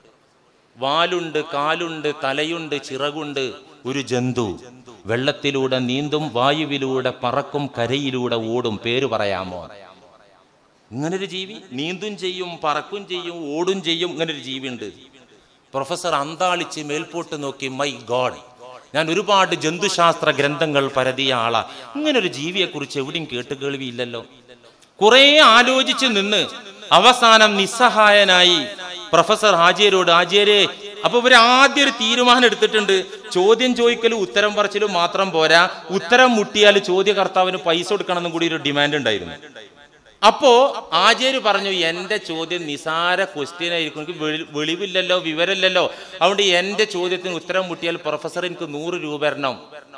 വാലുണ്ട്, കാലുണ്ട്, തലയുണ്ട്, ചിറകുണ്ട്, ഒരു ജന്തു, വെള്ളത്തിലൂടെ നീന്തും, വായുവിലൂടെ പറക്കും, കരയിലൂടെ ഓടും, പേര് പറയാമോ? ഇങ്ങനൊരു ജീവി നീന്തും ചെയ്യും, പറക്കും ചെയ്യും, ഓടും ചെയ്യും, ഇങ്ങനൊരു ജീവി ഉണ്ട്. പ്രൊഫസർ അന്താളിച്ച് മേൽപോട്ട് നോക്കി, മൈ ഗോഡ്, ഞാൻ ഒരുപാട് ജന്തുശാസ്ത്ര ഗ്രന്ഥങ്ങൾ പരതിയ ആളാ, ഇങ്ങനൊരു ജീവിയെ കുറിച്ച് എവിടെയും കേട്ടുകേൾവിയില്ലല്ലോ. കുറെ ആലോചിച്ച് നിന്ന് അവസാനം നിസ്സഹായനായി പ്രൊഫസർ ഹാജിയരോട്, ഹാജിയരെ, അപ്പൊ ഇവര് ആദ്യം ഒരു തീരുമാനം എടുത്തിട്ടുണ്ട്, ചോദ്യം ചോദിക്കലും ഉത്തരം പറച്ചിലും മാത്രം പോരാ, ഉത്തരം മുട്ടിയാൽ ചോദ്യകർത്താവിന് പൈസ കൊടുക്കണമെന്നും കൂടി ഒരു ഡിമാൻഡ് ഉണ്ടായിരുന്നു. അപ്പോ ആചാര്യ പറഞ്ഞു, എന്റെ ചോദ്യം നിസാര ക്വസ്റ്റ്യൻ ആയിരിക്കും, എനിക്ക് വെളിവില്ലല്ലോ, വിവരമില്ലല്ലോ, അതുകൊണ്ട് എന്റെ ചോദ്യത്തിന് ഉത്തരം മുട്ടിയാൽ പ്രൊഫസർ എനിക്ക് 100 രൂപ തരണം.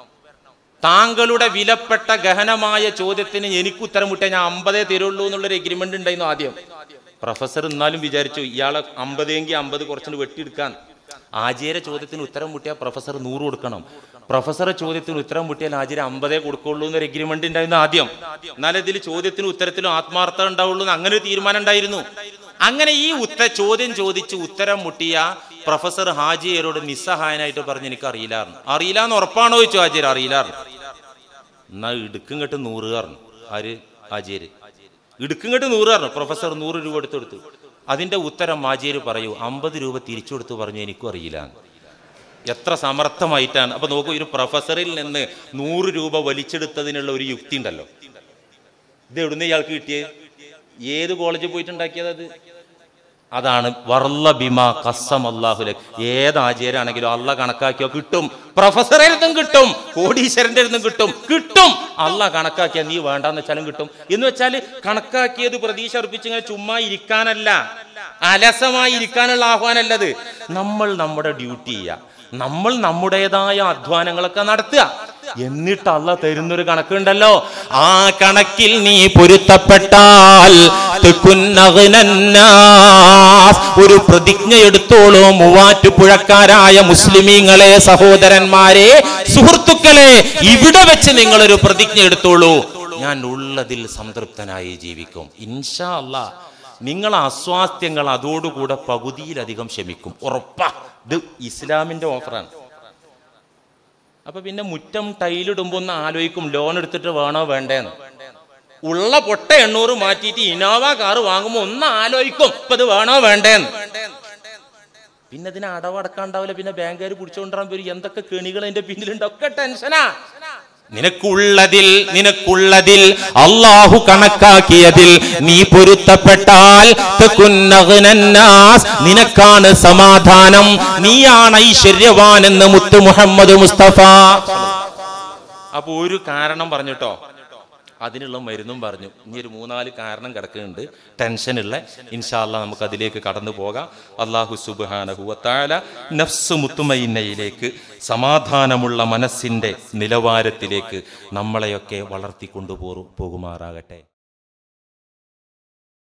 താങ്കളുടെ വിലപ്പെട്ട ഗഹനമായ ചോദ്യത്തിന് എനിക്ക് ഉത്തരം മുട്ടിയാൽ ഞാൻ 50 തരുള്ളൂ എന്നുള്ളൊരു എഗ്രിമെന്റ് ഉണ്ടായിരുന്നു ആദ്യം. പ്രൊഫസർ എന്നാലും വിചാരിച്ചു, ഇയാളെ 50 എങ്കിൽ 50 കുറച്ചുകൂടി വെട്ടിയെടുക്കാൻ. ആചാര്യ ചോദ്യത്തിന് ഉത്തരം മുട്ടിയാൽ പ്രൊഫസർ 100 കൊടുക്കണം. പ്രൊഫസറെ ചോദ്യത്തിന് ഉത്തരം മുട്ടിയാൽ ആചാര്യ 50 കൊടുക്കുള്ളൂ എന്നൊരു എഗ്രിമെന്റ് ഉണ്ടായിരുന്നു ആദ്യം. എന്നാലും ഇതിൽ ചോദ്യത്തിനും ഉത്തരത്തിലും ആത്മാർത്ഥത ഉണ്ടാവുള്ളൂ എന്ന് അങ്ങനെ ഒരു തീരുമാനം ഉണ്ടായിരുന്നു. അങ്ങനെ ഈ ചോദ്യം ചോദിച്ച് ഉത്തരം മുട്ടിയ പ്രൊഫസർ ഹാജിയരോട് നിസ്സഹായനായിട്ട് പറഞ്ഞു, എനിക്ക് അറിയില്ലായിരുന്നു. അറിയില്ലാന്ന് ഉറപ്പാണോ ചോദിച്ചു ആചാര്യ. അറിയില്ലായിരുന്നു. എന്നാ ഇടുക്കും കേട്ട് 100 പറഞ്ഞു. ആര്? ആചാര്യ. ഇടുക്കും കേട്ട് 100 പറഞ്ഞു. പ്രൊഫസർ 100 രൂപ എടുത്തെടുത്തു. അതിന്റെ ഉത്തരം ആചാര്യ പറയൂ, 50 രൂപ തിരിച്ചു കൊടുത്തു പറഞ്ഞു, എനിക്കും അറിയില്ല. എത്ര സമർത്ഥമായിട്ടാണ്. അപ്പൊ നോക്കൂ, ഒരു പ്രൊഫസറിൽ നിന്ന് 100 രൂപ വലിച്ചെടുത്തതിനുള്ള ഒരു യുക്തി ഉണ്ടല്ലോ. ഇത് എവിടുന്ന് ഇയാൾക്ക് കിട്ടിയേ? ഏത് കോളേജിൽ പോയിട്ടുണ്ടാക്കിയത് അത്? അതാണ് വർല്ല ബിമാ ഖസ്സം അല്ലാഹു ലക്. ഏത് ആചാര്യാണെങ്കിലും അള്ള കണക്കാക്കിയോ കിട്ടും. പ്രൊഫസറെ അടുത്തും കിട്ടും, കോടീശ്വരന്റെ അടുത്തും കിട്ടും. അള്ള കണക്കാക്കിയാൽ നീ വേണ്ടാന്ന് വെച്ചാലും കിട്ടും. എന്ന് വെച്ചാൽ കണക്കാക്കിയത് പ്രതീക്ഷ അർപ്പിച്ചിങ്ങനെ ചുമ്മാ ഇരിക്കാനല്ല, അലസമായി ഇരിക്കാനുള്ള ആഹ്വാനല്ലത്. നമ്മൾ നമ്മുടെ ഡ്യൂട്ടി ചെയ്യുക, നമ്മൾ നമ്മുടേതായ അധ്വാനങ്ങളൊക്കെ നടത്തുക. എന്നിട്ട് അള്ള തരുന്നൊരു കണക്കുണ്ടല്ലോ, ആ കണക്കിൽ നീ പൊരുത്തപ്പെട്ടാൽ ഒരു പ്രതിജ്ഞ എടുത്തോളൂ. മൂവാറ്റുപുഴക്കാരായ മുസ്ലിമീങ്ങളെ, സഹോദരന്മാരെ, സുഹൃത്തുക്കളെ, ഇവിടെ വെച്ച് നിങ്ങളൊരു പ്രതിജ്ഞ എടുത്തോളൂ. ഞാൻ ഉള്ളതിൽ സംതൃപ്തനായി ജീവിക്കും ഇൻഷാ അല്ലാഹ്. നിങ്ങളെ അസ്വാസ്ഥ്യങ്ങൾ അതോടുകൂടെ പകുതിയിലധികം ക്ഷമിക്കും, ഉറപ്പാ. ഇത് ഇസ്ലാമിന്റെ ഓഫറാണ്. അപ്പൊ പിന്നെ മുറ്റം ടൈലിടുമ്പോ ഒന്ന് ആലോചിക്കും, ലോൺ എടുത്തിട്ട് വേണോ വേണ്ടേന്ന്. ഉള്ള പൊട്ട 800 മാറ്റിയിട്ട് ഇന്നോവ കാറ് വാങ്ങുമ്പോ ഒന്ന് ആലോചിക്കും, ഇപ്പൊ ഇത് വേണോ വേണ്ടേന്ന്. പിന്നെ ഇതിന് അടവടക്കാണ്ടാവില്ല, പിന്നെ ബാങ്കുകാർ പിടിച്ചോണ്ടാൻ വരും. എന്തൊക്കെ കെണികൾ അതിന്റെ പിന്നിലുണ്ട്, ഒക്കെ ടെൻഷനാ. നിനക്കുള്ളതിൽ അള്ളാഹു കണക്കാക്കിയതിൽ നീ പൊരുത്തപ്പെട്ടാൽ നിനക്കാണ് സമാധാനം, നീയാണ് ഐശ്വര്യവാൻ എന്ന് മുത്ത് മുഹമ്മദ് മുസ്തഫ. അപ്പൊ ഒരു കാരണം പറഞ്ഞിട്ടോ, അതിനുള്ള മരുന്നും പറഞ്ഞു. ഇനി ഒരു 3-4 കാരണം കിടക്കുന്നുണ്ട് ടെൻഷനുള്ള. ഇൻഷാ അല്ലാഹ് നമുക്ക് അതിലേക്ക് കടന്നു പോകാം. അല്ലാഹു സുബ്ഹാനഹു വ തആല നഫ്സ് മുത്മയിന്നയിലേക്ക്, സമാധാനമുള്ള മനസ്സിന്റെ നിലവാരത്തിലേക്ക് നമ്മളെയൊക്കെ വളർത്തിക്കൊണ്ടു പോകുമാറാകട്ടെ.